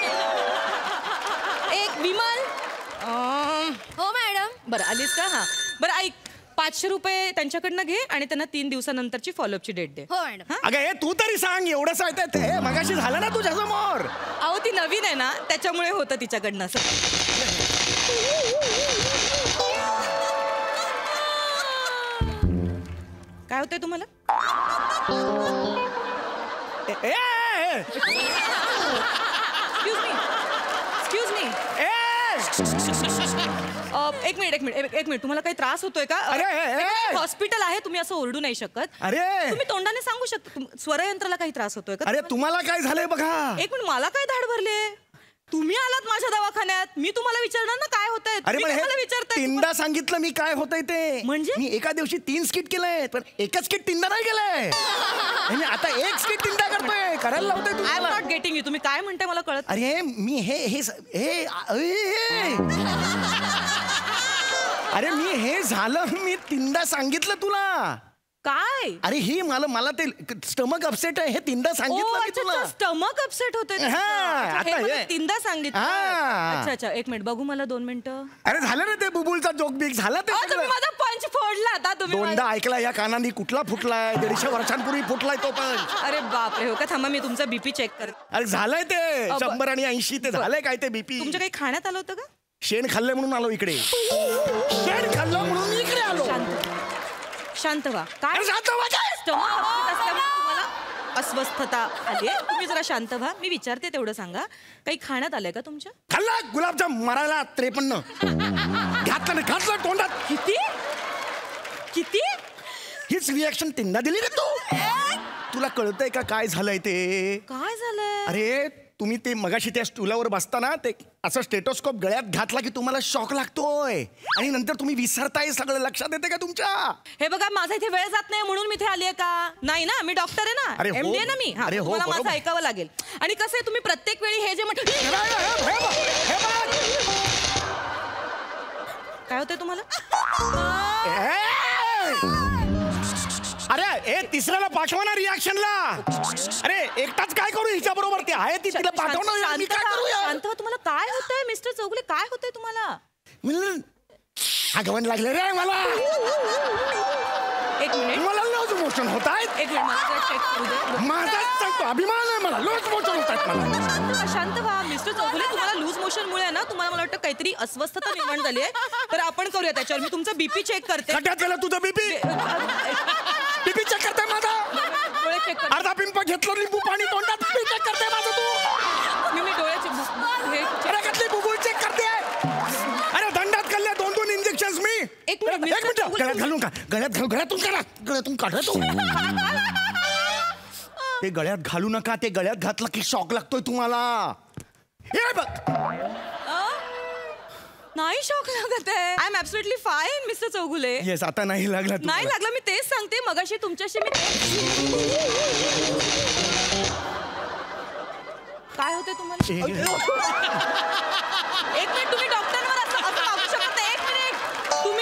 एक विमल अं, हो मॅडम. बरं आलीस का हा बरं ऐक पाचशे रुपये त्यांच्याकडनं घे आणि त्यांना तीन दिवसानंतरची फॉलोअपची डेट दे. हो मॅडम. अगं हे तू तरी सांग एवढंच आहे ते मगाशी झालं ना तुझ्या समोर. अहो ती नवीन आहे ना त्याच्यामुळे होतं तिच्याकडनं असं. काय होतंय तुम्हाला. ए, ए, ए, एक्सक्यूज मी एक्सक्यूज मी ए, एक मिनिट एक मिनिट एक- एक मिनिट तुम्हाला काही त्रास होतोय का. अरे, ए, ए. हॉस्पिटल आहे तुम्ही असं ओरडू नाही शकत. अरे तुम्ही तोंडाने सांगू शकता तुम- स्वरयंत्राला काही त्रास होतोय का. अरे तुम्हाला काय झालंय बघा. एक मिनिट मला काय धाड भरले. तुम्ही आलात माझ्या दवाखान्यात मी तुम्हाला विचारणार ना काय होतंय. अरे तुम्ही पण कशाला हे विचारताय. तीनदा सांगितलं मी काय होतंय ते. म्हणजे? मी एका दिवशी तीन स्किट केलंय पण एकच स्किट तीनदा नाही केलंय. आणि आता एक स्किट तीनदा करतोय करायला लावतोय आय एम तुम्हाला. नॉट गेटिंग यू तुम्ही काय म्हणताय मला कळत. अरे मी हे हे स- हे अरे, हे. अरे मी हे झालं मी तीनदा सांगितलं तुला. काय अरे ही मला मला ते स्टमक अपसेट आहे हे तीनदा सांगितलं मी तुला. स्टमक अपसेट होते हा, आता हे. तीनदा सांगितलं. हा. अच्छा अच्छा एक मिनिट बघू मला दोन मिनिटं. अरे झालं ना ते बुबुलचा जोक बिक झाला ते अहो, सगळं. तुम्ही माझा पंच फोडला आता तुम्ही दोनदा माझा- ऐकला या कानांनी कुठला फुटलाय दीडशे वर्षांपूर्वी फुटलाय तो पण. अरे बापरे हो का थांबा मी तुमचा बीपी चेक करते. अरे झालंय ते अ, ब- शंभर आणि ऐंशी ते झालंय काय ते बीपी. तुमच्या काही खाण्यात आलं होतं का. शेण खाल्लंय म्हणून आलो इकडे. शेण खाल्लं म्हणून मी इकडे आलो. शांत शांत व्हा. काय अरे शांत व्हा काय? स्टमक अपसेट असल्यामुळे तुम्हाला अस्वस्थता आली आहे. तुम्ही जरा शांत व्हा मी विचारते तेवढं सांगा काही खाण्यात आलंय का तुमच्या. खाल्ला गुलाबजाम मरायला त्रेपन्न घातलं नाही घातलं तोंडात. किती किती हीच रिॲक्शन तीनदा दिली का तू. तुला कळतंय का काय झालंय ते. काय झालंय. अरे तुम्ही ते मगाशी त्या स्टुलावर बसताना ते असं स्टेटोस्कोप गळ्यात घातला की तुम्हाला शॉक लागतोय आणि नंतर तुम्ही विसरताय सगळं लक्षात येते का तुमच्या. हे बघा माझा इथे वेळ जात नाही म्हणून मी इथे आली आहे का. नाही ना मी डॉक्टर आहे ना अरे हो. एमडी आहे ना मी. हा, अरे हो, तुम्हाला माझं बरोबर. ऐकावं लागेल. आणि कसं आहे तुम्ही प्रत्येक वेळी हे जे म्हटलं काय होतंय तुम्हाला. अरे ए तिसऱ्याला पाठवा ना रिॲक्शनला. अरे एकटाच काय करू हिच्या बरोबर ते आहे ती तिला पाठवणार मी काय करू यार? शांत व्हा, तुम्हाला काय होतंय मिस्टर चौगुले काय होतंय तुम्हाला. म्हणलं, आगमन लागले रे मला. एक मिनिट मला लूज मोशन होत आहेत. एक मिनिट मला चेक करू दे. माझाच सांगतो अभिमान आहे मला लूज मोशन होत आहेत मला. शांत व्हा शांत व्हा मिस्टर चौगुले तुम्हाला लूज मोशन मुळे ना तुम्हाला मला वाटतं काहीतरी अस्वस्थता निर्माण झाली आहे. तर आपण करूया त्याच्यावर मी तुमचा बीपी चेक करते. खड्ड्यात गेला तुझं बीपी बीपी चेक करते माझा. डोळे चेक करते. अर्धा पिंप घेतलं लिंबू पाणी तोंडात बीपी चेक करते माझं तू. मी मी डोळे check- हे check- अरे कसली बुबुल चेक करते. अरे दंडात खाल्ले दोन दोन इंजेक्शन मी. एक मिनिट, एक मिस्टर मिनिट चौगुले. गळ्यात घालून का गळ्यात घाल गळ्यातून काढा गळ्यातून काढा तू. ते गळ्यात घालू नका ते गळ्यात घातलं की शॉक लागतोय तुम्हाला. हे बघ नाही शॉक लागत आहे. I am absolutely fine mister Chougule. Yes आता नाही लागला नाही तुम्हाला. लागलं मी तेच सांगते मगाशी तुमच्याशी मी काय होते तुम्हाला. ए, एक मिनिट तुम्ही डॉक्टरवर असं असं वागू शकत नाही. एक मिनिट तुम्ही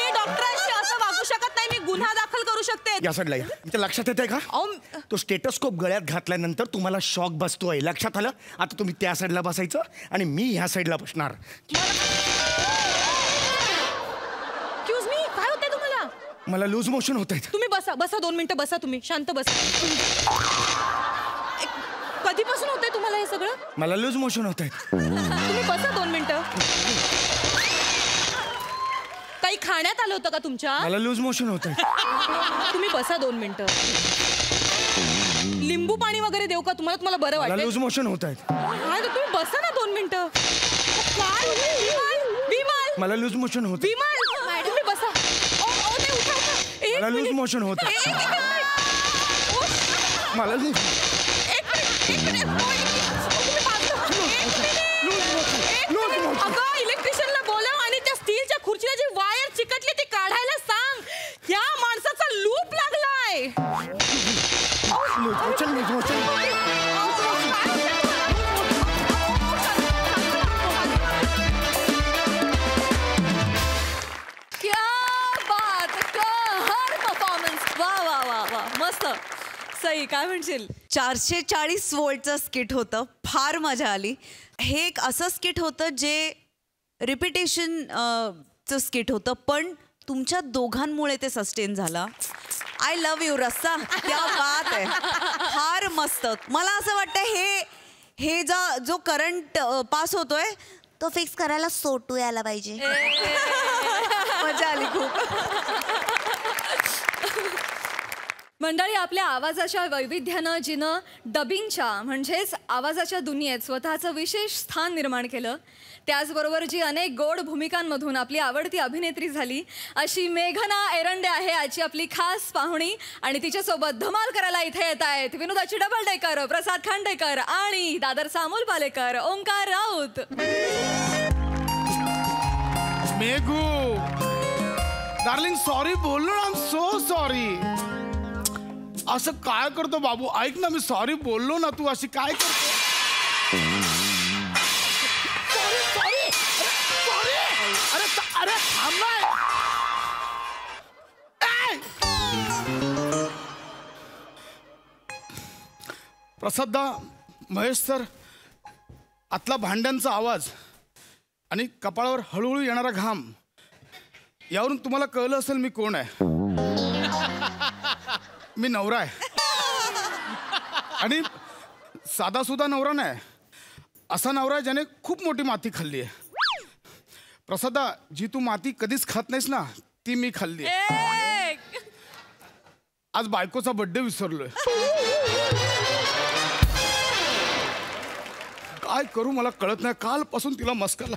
बघते या साईडला या. तुमच्या लक्षात येते का तो स्टेटस्कोप गळ्यात घातल्यानंतर तुम्हाला शॉक बसतोय. लक्षात आलं? आता तुम्ही त्या साईडला बसायचं आणि मी ह्या साईडला बसणार. एक्सक्यूज मी, काय होतंय तुम्हाला? मला लूज मोशन होत आहेत. तुम्ही बसा बसा दोन मिनिटं बसा, तुम्ही शांत बसा. कधीपासून होतंय तुम्हाला हे सगळं? मला लूज मोशन होत आहेत. तुम्ही बसा दोन मिनिटं. काही खाण्यात आलं होतं का तुमच्या? मला लूज मोशन होत आहे. तुम्ही बसा दोन मिनिटं. लिंबू पाणी वगैरे देऊ का तुम्हाला? तुम्हाला बरं मला वाटतं? लूज मोशन होत आहेत. काय तर तुम्ही बसा ना दोन मिनिटं. काय होतंय? विमल, विमल, मला लूज मोशन होत आहे. विमल, तुम्ही बसा. ओ, ओ, नाही, उठा, उठा. एक मला लूज मिनिट. मोशन होत आहे. एक मिनिट. ओ, मला लूज एक मिनिट, एक मिनिट. ओ, तुम्ही बाजूला. एक मिनिट. एक मिनिट. अगं, इलेक्ट्रिशियनला बोलव आणि त्या स्टीलच्या खुर्चीला जी वायर चिकटली ती काढायला सांग. या माणसाचा लूप लागलाय. लूज मोशन लूज मोशन क्या बात, कहर परफॉर्मन्स. वा वा वा वा, मस्त. सई, काय म्हणशील? चारशे चाळीस वोल्टचं स्किट होतं, फार मजा आली. हे एक असं स्किट होतं जे रिपिटेशन चं स्किट होतं, पण तुमच्या दोघांमुळे ते सस्टेन झालं. आय लव्ह यू रस्सा, क्या बात आहे, फार मस्त. मला असं वाटतं हे हे जा जो करंट पास होतोय तो फिक्स करायला सोटू यायला पाहिजे. मजा आली खूप. मंडळी, आपल्या आवाजाच्या वैविध्यानं जिनं डबिंगच्या म्हणजेच आवाजाच्या दुनियेत स्वतःचं विशेष स्थान निर्माण केलं, त्याचबरोबर जी अनेक गोड भूमिकांमधून आपली आवडती अभिनेत्री झाली अशी मेघना एरंडे आहे आजची आपली खास पाहुणी. आणि तिच्यासोबत धमाल करायला इथे येत आहेत विनोदाची डबल डेकर, प्रसाद खांडेकर आणि दादरचा अमोल पालेकर, ओंकार राऊत. मेघू डार्लिंग, सॉरी बोललो ना, आय एम सो सॉरी. असं काय करतो बाबू? ऐक ना, मी सॉरी बोललो ना, तू अशी काय करतो? Sorry sorry sorry. अरे अरे थांब ना. प्रसादा, महेश सर, आतला भांड्यांचा आवाज आणि कपाळावर हळूहळू येणारा घाम यावरून तुम्हाला कळलं असेल मी कोण आहे. मी नवरा आहे आणि साधा सुधा नवरा नाही, असा नवरा आहे ज्याने खूप मोठी माती खाल्ली आहे. प्रसादा, जी तू माती कधीच खात नाहीस ना, ती मी खाल्ली. आज बायकोचा बर्थडे विसरलोय. काय करू मला कळत नाही. कालपासून तिला मस्करला.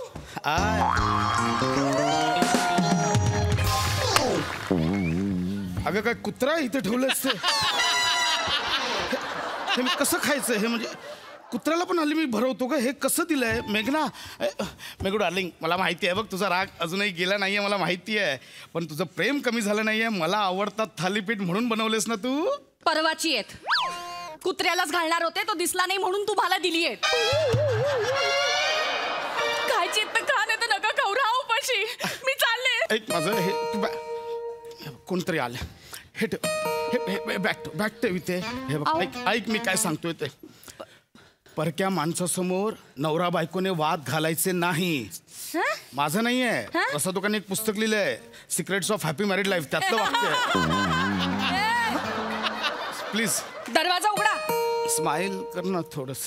अगं काय कुत्रा इथे ठेवलंस? हे मी कसं खायचं? हे म्हणजे कुत्र्याला पण हल्ली मी भरवतो का? हे कसं दिलंय? मेघना, मेघू डार्लिंग, मला माहिती आहे बघ, तुझा राग अजूनही गेला नाहीये, मला माहिती आहे. पण तुझं प्रेम कमी झालं नाहीये. मला आवडतात थालीपीठ म्हणून बनवलेस ना तू. परवाची आहेत, कुत्र्यालाच घालणार होते, तो दिसला नाही म्हणून तू मला दिली आहेत. काय चित्त खान आहे तर नका खाऊ, राहू उपाशी. मी चालले. ऐक माझं हे, तू कोणतरी आलं. हे ठेव, हे बॅक बॅक ठेव इथे. हे बघ, ऐक ऐक मी काय सांगतोय ते. परक्या माणसासमोर नवरा बायकोने वाद घालायचे नाही. माझं नाहीये, असं दुकाने एक पुस्तक लिहिलंय, secrets of happy married life, त्यातलं वाक्य. प्लीज दरवाजा उघडा. स्माइल कर ना थोडस.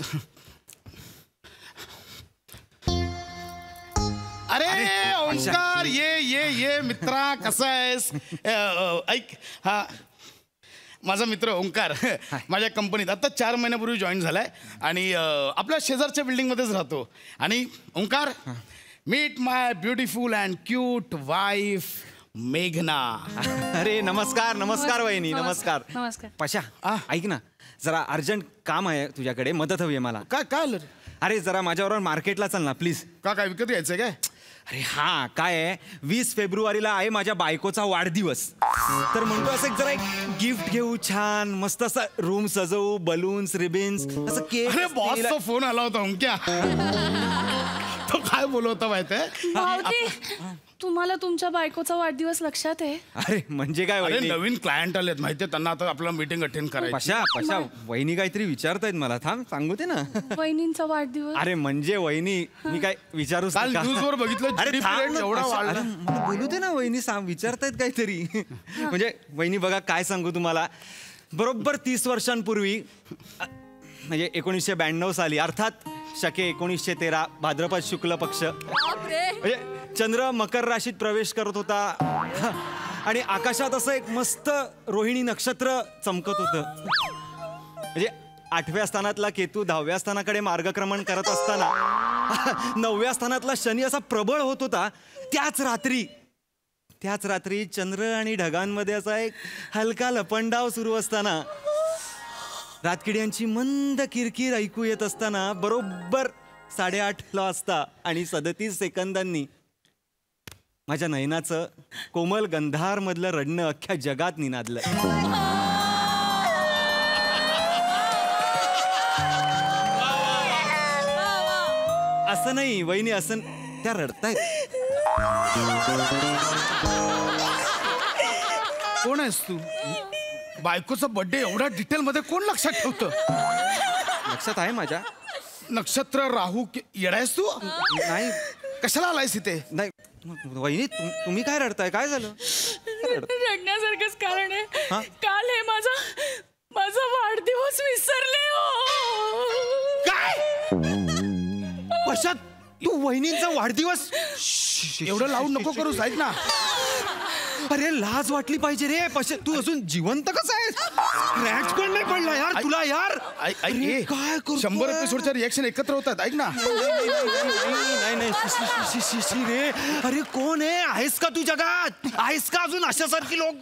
अरे ओंकार, ये ये ये मित्रा, कसा आहेस? ऐक, हा माझा मित्र ओंकार माझ्या कंपनीत आता चार महिन्यापूर्वी जॉईन झालाय आणि आपल्या शेजारच्या बिल्डिंगमध्येच राहतो. आणि Omkar, meet my beautiful and cute wife मेघना. अरे नमस्कार नमस्कार वहिनी, नमस्कार. नमस्कार. पशा, ऐक ना, जरा अर्जंट काम आहे तुझ्याकडे, मदत हवी आहे मला. काय काय आलं? अरे जरा माझ्याबरोबर मार्केटला चल ना प्लीज. का काय विकत घ्यायचंय काय? अरे हा, काय आहे, वीस फेब्रुवारीला आहे माझ्या बायकोचा वाढदिवस, तर म्हणतो असं जरा एक गिफ्ट घेऊ, छान मस्त असं रूम सजवू, बलून्स, रिबिन्स, असं केक. अरे बॉसचा फोन आला होता ओंक्या. तो काय बोलवता माहितीये? भाऊजी, तुम्हाला तुमच्या बायकोचा वाढदिवस लक्षात आहे? अरे म्हणजे काय अरे वहिनी? नवीन क्लायंट आलेत माहितीये त्यांना आता आपल्याला मीटिंग अटेंड करायची. पशा पशा वहिनी काहीतरी विचारतायत मला. थांब सांगू दे ना. वहिनींचा वाढदिवस. अरे म्हणजे वहिनी मी काय विचारू काल न्यूजवर बघितलं अरे G D P थांब rate ना, एवढा पशा, वाढला. अरे मला बोलू दे ना वहिनी. सांग विचारतायत काहीतरी. म्हणजे वहिनी बघा काय सांगू तुम्हाला. बरोबर तीस वर्षांपूर्वी अ, म्हणजे एकोणीसशे ब्याण्णव साली अर्थात शके एकोणीसशे तेरा भाद्रपद शुक्ल पक्ष म्हणजे चंद्र मकर राशीत प्रवेश करत होता आणि आकाशात असं एक मस्त रोहिणी नक्षत्र चमकत होतं. म्हणजे आठव्या स्थानातला केतू दहाव्या स्थानाकडे मार्गक्रमण करत असताना नवव्या स्थानातला शनी असा प्रबळ होत होता. त्याच रात्री त्याच रात्री चंद्र आणि ढगांमध्ये असा एक हलका लपंडाव सुरू असताना रातकिड्यांची मंद किरकिर ऐकू येत असताना बरोबर साडेआठ वाजता आणि सदतीस सेकंदांनी माझ्या नयनाचं कोमल गंधार मधलं रडणं अख्ख्या जगात निनादलं. असं नाही वहिनी, असं त्या रडतायत. कोण आहेस तू? बायकोचा बर्थडे एवढा डिटेल मध्ये कोण लक्षात ठेवतं? लक्षात आहे माझ्या. नक्षत्र राहू येडायस तू? नाही. कशाला आलायस इथे? नाही वहिनी तुम- तुम्ही काय रडताय? काय झालं? रडण्यासारखंच कारण आहे. काल हे माझा माझा वाढदिवस विसरले हो. काय? पश्चात तू वहिनींचा वाढदिवस एवढं लावून नको करू साईड ना. अरे लाज वाटली पाहिजे रे. पश्चात तू अजून जिवंत कसं आहेस? क्रॅच पण नाही पडला यार तुला यार. काय करतोय? शंभर एपिसोडच्या रिएक्शन एकत्र होतात. ऐक ना. नाही नाही शी, शी, शी, शी, शी रे. अरे कोण आहे? आहेस का तू जगात? आहेस का अजून अशासारखी लोक?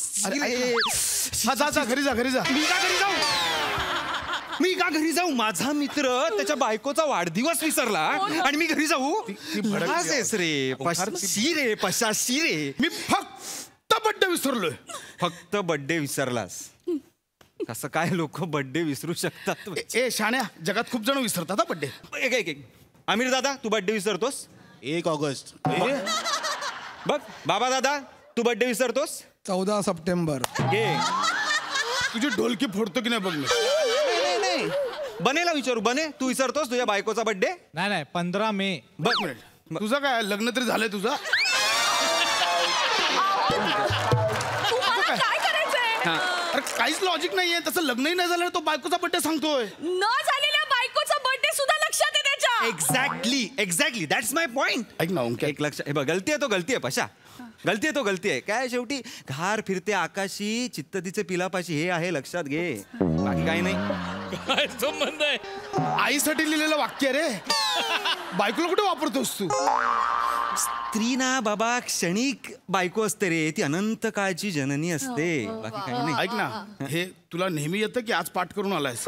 हा जा जा घरी जा घरी जा. मी का घरी जाऊ? मी का घरी जाऊ? माझा मित्र त्याच्या बायकोचा वाढदिवस विसरला आणि मी घरी जाऊ? लाज आहेस रे. पशाशी रे पशाशी रे. मी फक्त बड्डे विसरलोय. फक्त बड्डे विसरलास? कसं काय लोक बड्डे विसरू शकतात? ए शाण्या, जगात खूप जण विसरतात हा बड्डे. एक एक एक आमिर दादा तू बड्डे विसरतोस? एक ऑगस्ट. बघ बाबा दादा तू बड्डे विसरतोस? चौदा सप्टेंबर. घे तुझी ढोलकी फोडतो की नाही बघ. बनेला विचारू. बने तू विसरतोस तुझ्या बायकोचा बड्डे? नाही नाही पंधरा मे. बघ मिनिट तुझं काय लग्न तरी झालंय तुझं? काय करायचंय? अरे काहीच लॉजिक नाहीये. तसं लग्नही नाही झालं तो बायकोचा बड्डे सांगतोय. न झालेल्या बायकोचा बर्थडे सुद्धा लक्षात आहे त्याच्या. Exactly exactly that's my point. ऐक ना एक लक्ष हे बघ गलती आहे तो गलती आहे पशा. गलती आहे तो गलती आहे. काय शेवटी घार फिरते आकाशी चित्त तिचे पिलापाशी हे आहे लक्षात घे. बाकी काही नाही. काय संबंध आहे? आईसाठी लिहिलेलं वाक्य रे. बायकोला कुठे वापरतोस तू? स्त्री ना बाबा क्षणिक बायको असते रे. ती अनंत काळची जननी असते. बाकी काही नाही. ऐक ना हे तुला नेहमी येतं की आज पाठ करून आलायस?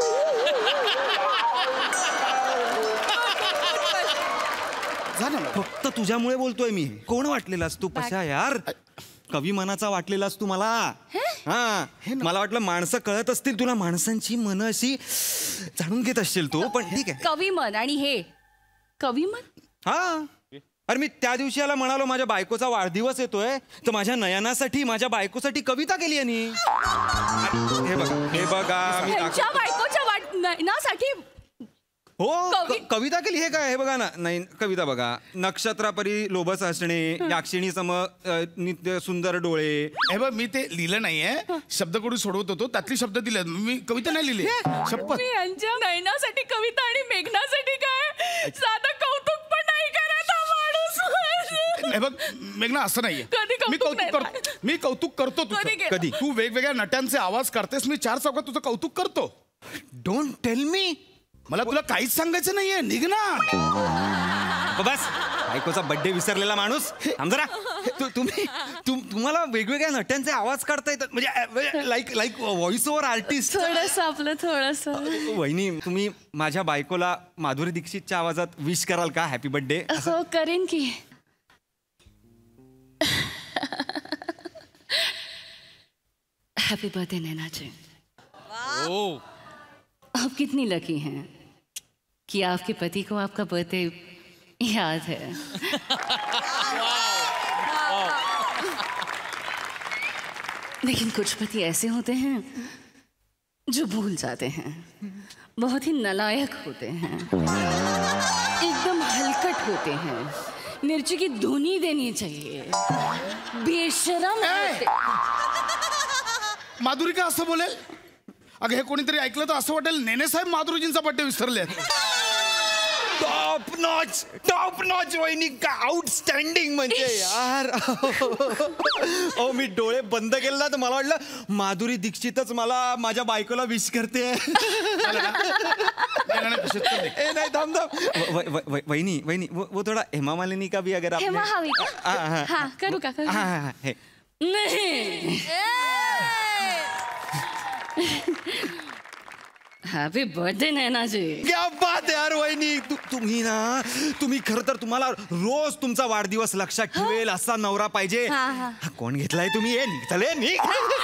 फक्त तुझ्यामुळे बोलतोय मी. कोण वाटलेलास तू पशा यार? कवी मनाचा वाटलेलास तू मला. हा मला वाटलं माणसं कळत असतील तुला. माणसांची मन अशी जाणून घेत असशील तू. पण ठीक आहे. कवी मन आणि हे कवी मन. हा अरे मी त्या दिवशी याला म्हणालो माझ्या बायकोचा वाढदिवस येतोय तर माझ्या नयनासाठी माझ्या बायकोसाठी कविता केली आहे. हे बघा हे बघा मी त्यांच्या बायकोच्या वाढ नयनासाठी हो क- कविता केली. हे काय हे बघा ना. नाही कविता बघा. नक्षत्रापरी लोभस असणे याक्षिणी सम अ, नित्य सुंदर डोळे. हे बघ मी ते लिहिलं नाहीये. शब्दकोडी सोडवत होतो त्यातली शब्द दिले. मी कविता नाही लिहिली. शपथ. मी यांच्या नयनासाठी कविता आणि मेघनासाठी काय साधं कौतुक पण नाही करत हा माणूस. हे बघ मेघना असं नाहीये. कधी मी कौतुक कौतुक नाही करतो. मी कौतुक करतो तुझं. कधी केलं? कधी? तू वेगवेगळ्या नट्यांचे आवाज करतेस. मी चार चौकात तुझं कौतुक करतो. Don't tell me. मला तुला काहीच सांगायचं नाहीये. निघ ना. बस बायकोचा बर्थडे विसरलेला माणूस. थांब जरा. तु- तुम्ही तुम- तुम्हाला वेगवेगळ्या नट्यांचे आवाज करता येतात म्हणजे like like voice over artist. थोडस आपलं थोडस. वहिनी तुम्ही माझ्या बायकोला माधुरी दीक्षितच्या आवाजात विश कराल का हॅपी बर्थडे? हो करेन की. हैप्पी बर्थडे नैना जी. ओ आप कितनी लकी हैं कि आपके पति को आपका बर्थडे याद है. लेकिन कुछ पति ऐसे होते हैं जो भूल जाते हैं, बहुत ही नालायक होते हैं, एकदम हलकट होते हैं, मिर्ची की धुनी देनी चाहिए, बेशरम होते। माधुरी का असं बोलेल? अगं हे कोणीतरी ऐकलं तर असं वाटेल नेने साहेब माधुरीजींचा बर्थडे विसरले. टॉप नॉच टॉप नॉच वहिनी का आउटस्टँडिंग म्हणजे यार. ओ मी डोळे बंद केले ना तर मला वाटलं माधुरी दीक्षितच मला माझ्या बायकोला विश करते. नाही थांब थांब वहिनी वहिनी वो थोडा हेमा मालिनी का भी अगर हेमा हवी का? हाँ करू का करू? हाँ हाँ हे नहीं. Happy birthday Naina ji. क्या बात है यार वहिनी. तु, तुम्ही ना तुम्ही खरं तर तुम्हाला रोज तुमचा वाढदिवस लक्षात ठेवेल असा नवरा पाहिजे. हा, कोण घेतलाय तुम्ही? ये निघ चले निघ.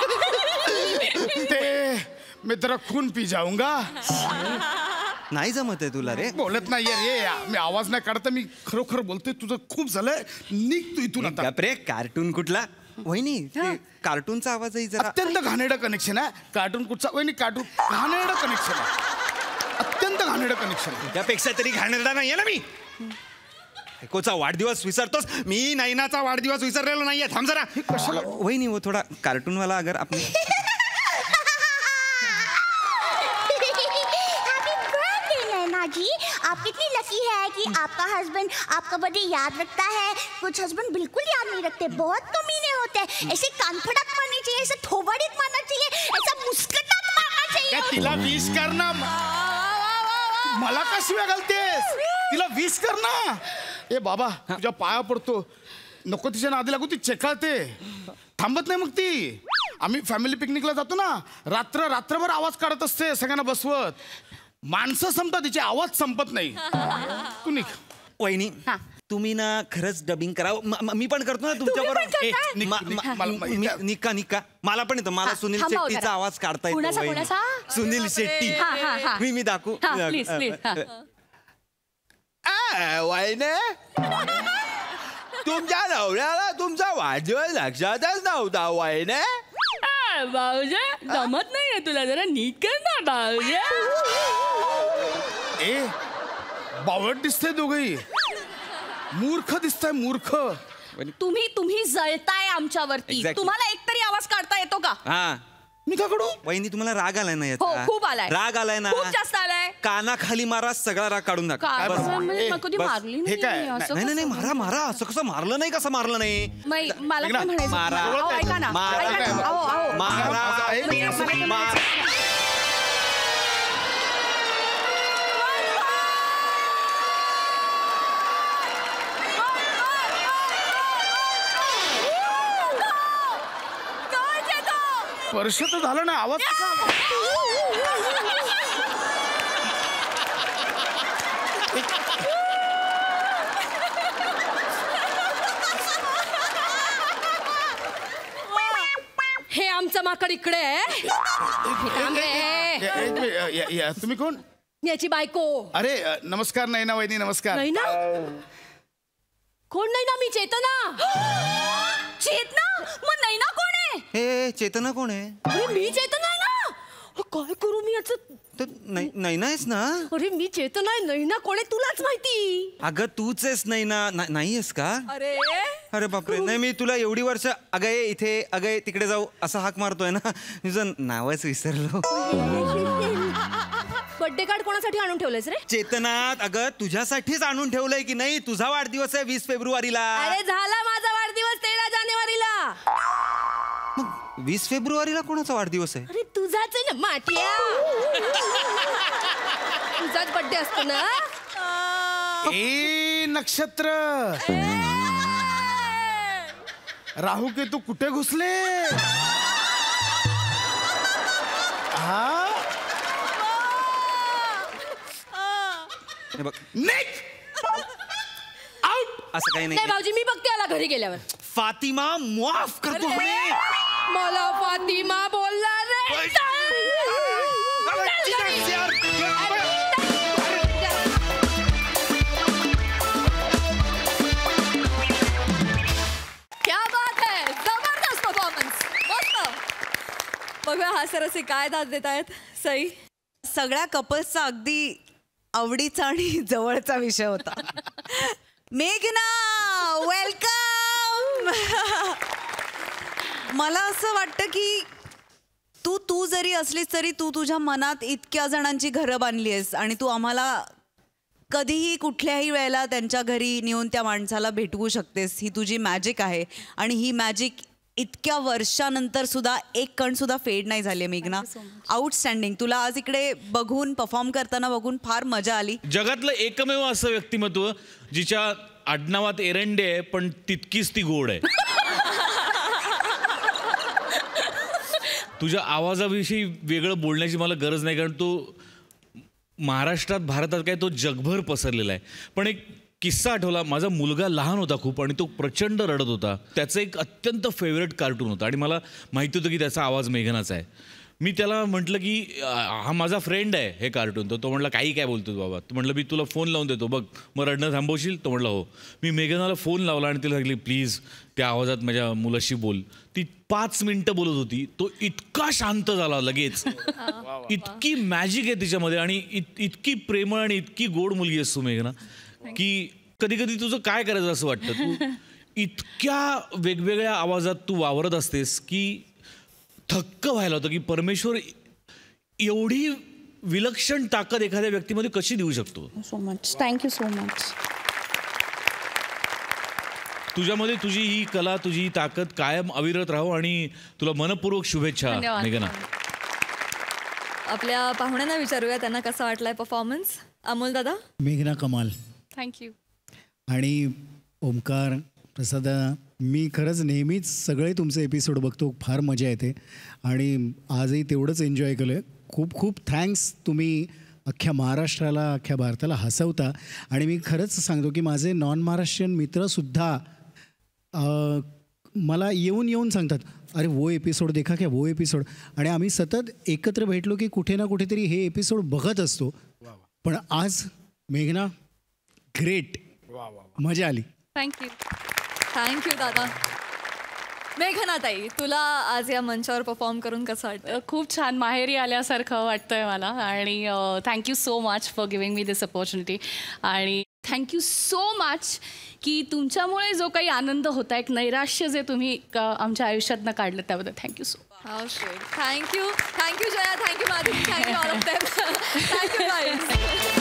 ते मी तर खून पी जाऊंगा. नाही जमत आहे तुला रे. बोलत नाही रे मी आवाज नाही काढता. मी खरोखर बोलतोय तुझं खूप झालंय. निघ तू इथून आता. रे कार्टून कुठला वहिनी? कार्टूनचा आवाजही जरा अत्यंत घाणेरडं कनेक्शन आहे. कार्टून कुठचा वहिनी? कार्टून घाणेरडं कनेक्शन आहे. अत्यंत घाणेरडं कनेक्शन आहे. त्यापेक्षा तरी घाणेरडा नाहीये ना मी. कोचा वाढदिवस विसरतोस? मी नैनाचा वाढदिवस विसरलेलो नाहीये. थांब जरा. कशाला वहिनी वो थोडा कार्टून वाला अगर आपण जी आप कितनी लकी है कि आपका हस्बैंड आपका बर्थडे याद रखता है. कुछ हस्बैंड बिल्कुल याद नहीं रखते, बहुत कमीने होते हैं. ऐसे कानफड़क मारनी चाहिए, ऐसे थोबड़ीत मारना चाहिए, ऐसा मुस्कटात मारना चाहिए. तिला विश कर ना. मला का शिव्या घालतेस? तिला विश कर ना. ए बाबा तुझ्या पाया पडतो. नको तिच्या नादी लागू. ती चेकाळते, थांबत नाही. मग ती आम्ही फॅमिली पिकनिकला जातो ना, रात्र रात्रभर आवाज काढत असते सगळ्यांना बसवत. माणसं संपतात तिचे, आवाज संपत नाही. तू निघ. वहिनी तुम्ही ना खरंच डबिंग करा. मी पण करतो ना तुमच्या बरोबर. निका निका मला पण येतो. मला सुनील शेट्टीचा आवाज काढता येतो. सुनील शेट्टी मी मी दाखवू. वहिने तुमच्या नवऱ्याला तुमचा वाढदिवस लक्षातच नव्हता. वहिने भाऊजे जमत नाहीये तुला, जरा नीट कर ना भाऊजे. ए बावळट दिसतंय दोघही. मूर्ख दिसताय मूर्ख. तुम्ही तुम्ही जळताय आमच्यावरती. तुम्हाला एकतरी आवाज काढता येतो का? हा मी का काढू? वहिनी तुम्हाला राग आलाय ना याचा? हो खूप आलाय. राग आलाय ना? खूप जास्त आलाय. कानाखाली मारा, सगळा राग काढून टाका. कधी मारली हे काय? नाही नाही मारा मारा. असं कसं मारलं नाही? कसं मारलं नाही? मला काय म्हणायचं? मारा. अहो, ऐका ना मारा. ऐका ना. अहो, अहो. मारा मारा. वर्ष तर झालं ना. आवाज हे आमचं माकड इकडे आहे. तुम्ही कोण? याची बायको. अरे नमस्कार नैना वहिनी. नमस्कार. नैना कोण? नैना मी चेतना. चेतना? मग नैना कोण आहे? हे चेतना कोण आहे? अरे मी चेतना आहे ना. काय करू मी याचं? नैना आहेस ना? अरे मी चेतना आहे. नैना कोण आहे तुलाच माहिती. अगं तूच आहेस नैना. नाही आहेस का? अरे अरे बापरे. नाही मी तुला एवढी वर्ष अगं इथे अगं तिकडे जाऊ असं हाक मारतोय ना, तुझं नावच विसरलो. बर्थडे कार्ड कोणासाठी आणून ठेवलंयस रे? चेतनात अगं तुझ्यासाठीच आणून ठेवलंय की नाही. तुझा वाढदिवस आहे वीस फेब्रुवारीला. अरे झाला माझा वाढदिवस तेरा जानेवारीला. मग वीस फेब्रुवारीला कोणाचा वाढदिवस आहे? अरे तुझाच आहे ना माटिया. तुझाच बर्थडे असतो ना. ए नक्षत्र राहू केतू कुठे घुसले? हा बघ आउट. असं काही नाही नाही. भाऊजी मी बघते आला घरी गेल्यावर. फातिमा माफ करतो. मला फातिमा बोलला रे. क्या बात है, जबरदस्त परफॉर्मन्स. मस्त. बघूया हास्यरसिक काय दाद देत आहेत. सई, सगळ्या कपल्सचा अगदी आवडीचा आणि जवळचा विषय होता. मेघना, वेलकम. मला असं वाटतं की तू तू जरी असलीस तरी तू तुझ्या मनात इतक्या जणांची घरं बांधली आहेस आणि तू आम्हाला कधीही कुठल्याही वेळेला त्यांच्या घरी नेऊन त्या माणसाला भेटवू शकतेस. ही तुझी मॅजिक आहे आणि ही मॅजिक इतक्या वर्षानंतर सुद्धा एक कण सुद्धा फेड नाही झाली. मेघना, आउटस्टँडिंग. तुला आज इकडे बघून परफॉर्म करताना बघून फार मजा आली. जगातलं एकमेव असं व्यक्तिमत्व जिच्या आडनावात एरंडे आहे पण तितकीच ती गोड आहे. तुझ्या आवाजाविषयी वेगळं बोलण्याची मला गरज नाही, कारण तो महाराष्ट्रात भारतात काय तो जगभर पसरलेला आहे. पण एक किस्सा आठवला. माझा मुलगा लहान होता खूप आणि तो प्रचंड रडत होता. त्याचं एक अत्यंत फेवरेट कार्टून होतं आणि मला माहिती होतं की त्याचा आवाज मेघनाचा आहे. मी त्याला म्हटलं की हा माझा फ्रेंड आहे हे कार्टून. तर तो म्हटलं काही काय बोलतो बाबा. तो म्हटलं मी तुला फोन लावून देतो बघ, मग रडणं थांबवशील. तो म्हटलं हो. मी मेघनाला फोन लावला आणि तिला सांगितली प्लीज त्या आवाजात माझ्या मुलाशी बोल. ती पाच मिनटं बोलत होती. तो इतका शांत झाला लगेच. इतकी मॅजिक आहे तिच्यामध्ये आणि इत इतकी प्रेमळ आणि इतकी गोड मुलगी असतो मेघना की कधी कधी तुझं काय करायचं असं वाटतं. तू इतक्या वेगवेगळ्या आवाजात तू वावरत असतेस की थक्क व्हायला होतं की परमेश्वर एवढी विलक्षण ताकद एखाद्या व्यक्तीमध्ये कशी देऊ शकतो. So much, thank you so much. तुझ्यामध्ये तुझी ही कला, तुझी ही ताकद कायम अविरत राहो आणि तुला मनपूर्वक शुभेच्छा मेघना. आपल्या पाहुण्यांना विचारूया त्यांना कसा वाटलाय परफॉर्मन्स. अमोल दादा. मेघना कमाल. थँक्यू. आणि ओमकार, प्रसाद, मी खरंच नेहमीच सगळे तुमचे एपिसोड बघतो. फार मजा येते आणि आजही तेवढंच एन्जॉय केलं आहे. खूप खूप थँक्स. तुम्ही अख्ख्या महाराष्ट्राला, अख्ख्या भारताला हसवता. आणि मी खरंच सांगतो की माझे नॉन महाराष्ट्रीयन मित्रसुद्धा मला येऊन येऊन सांगतात अरे वो एपिसोड देखा क्या, वो एपिसोड. आणि आम्ही सतत एकत्र भेटलो की कुठे ना कुठेतरी हे एपिसोड बघत असतो. पण आज मेघना ग्रेट, मजा आली. थँक्यू. थँक्यू दादा. मेघना ताई, तुला आज या मंचावर परफॉर्म करून कसं वाटतं? खूप छान, माहेरी आल्यासारखं वाटतंय मला. आणि thank you so much for giving me this opportunity. आणि थँक्यू सो मच की तुमच्यामुळे जो काही आनंद होता, एक नैराश्य जे तुम्ही आमच्या आयुष्यातनं काढलं त्याबद्दल thank you so much. Thank you. Thank you Jaya, thank you Madhuri, thank you all of them. Thank you guys.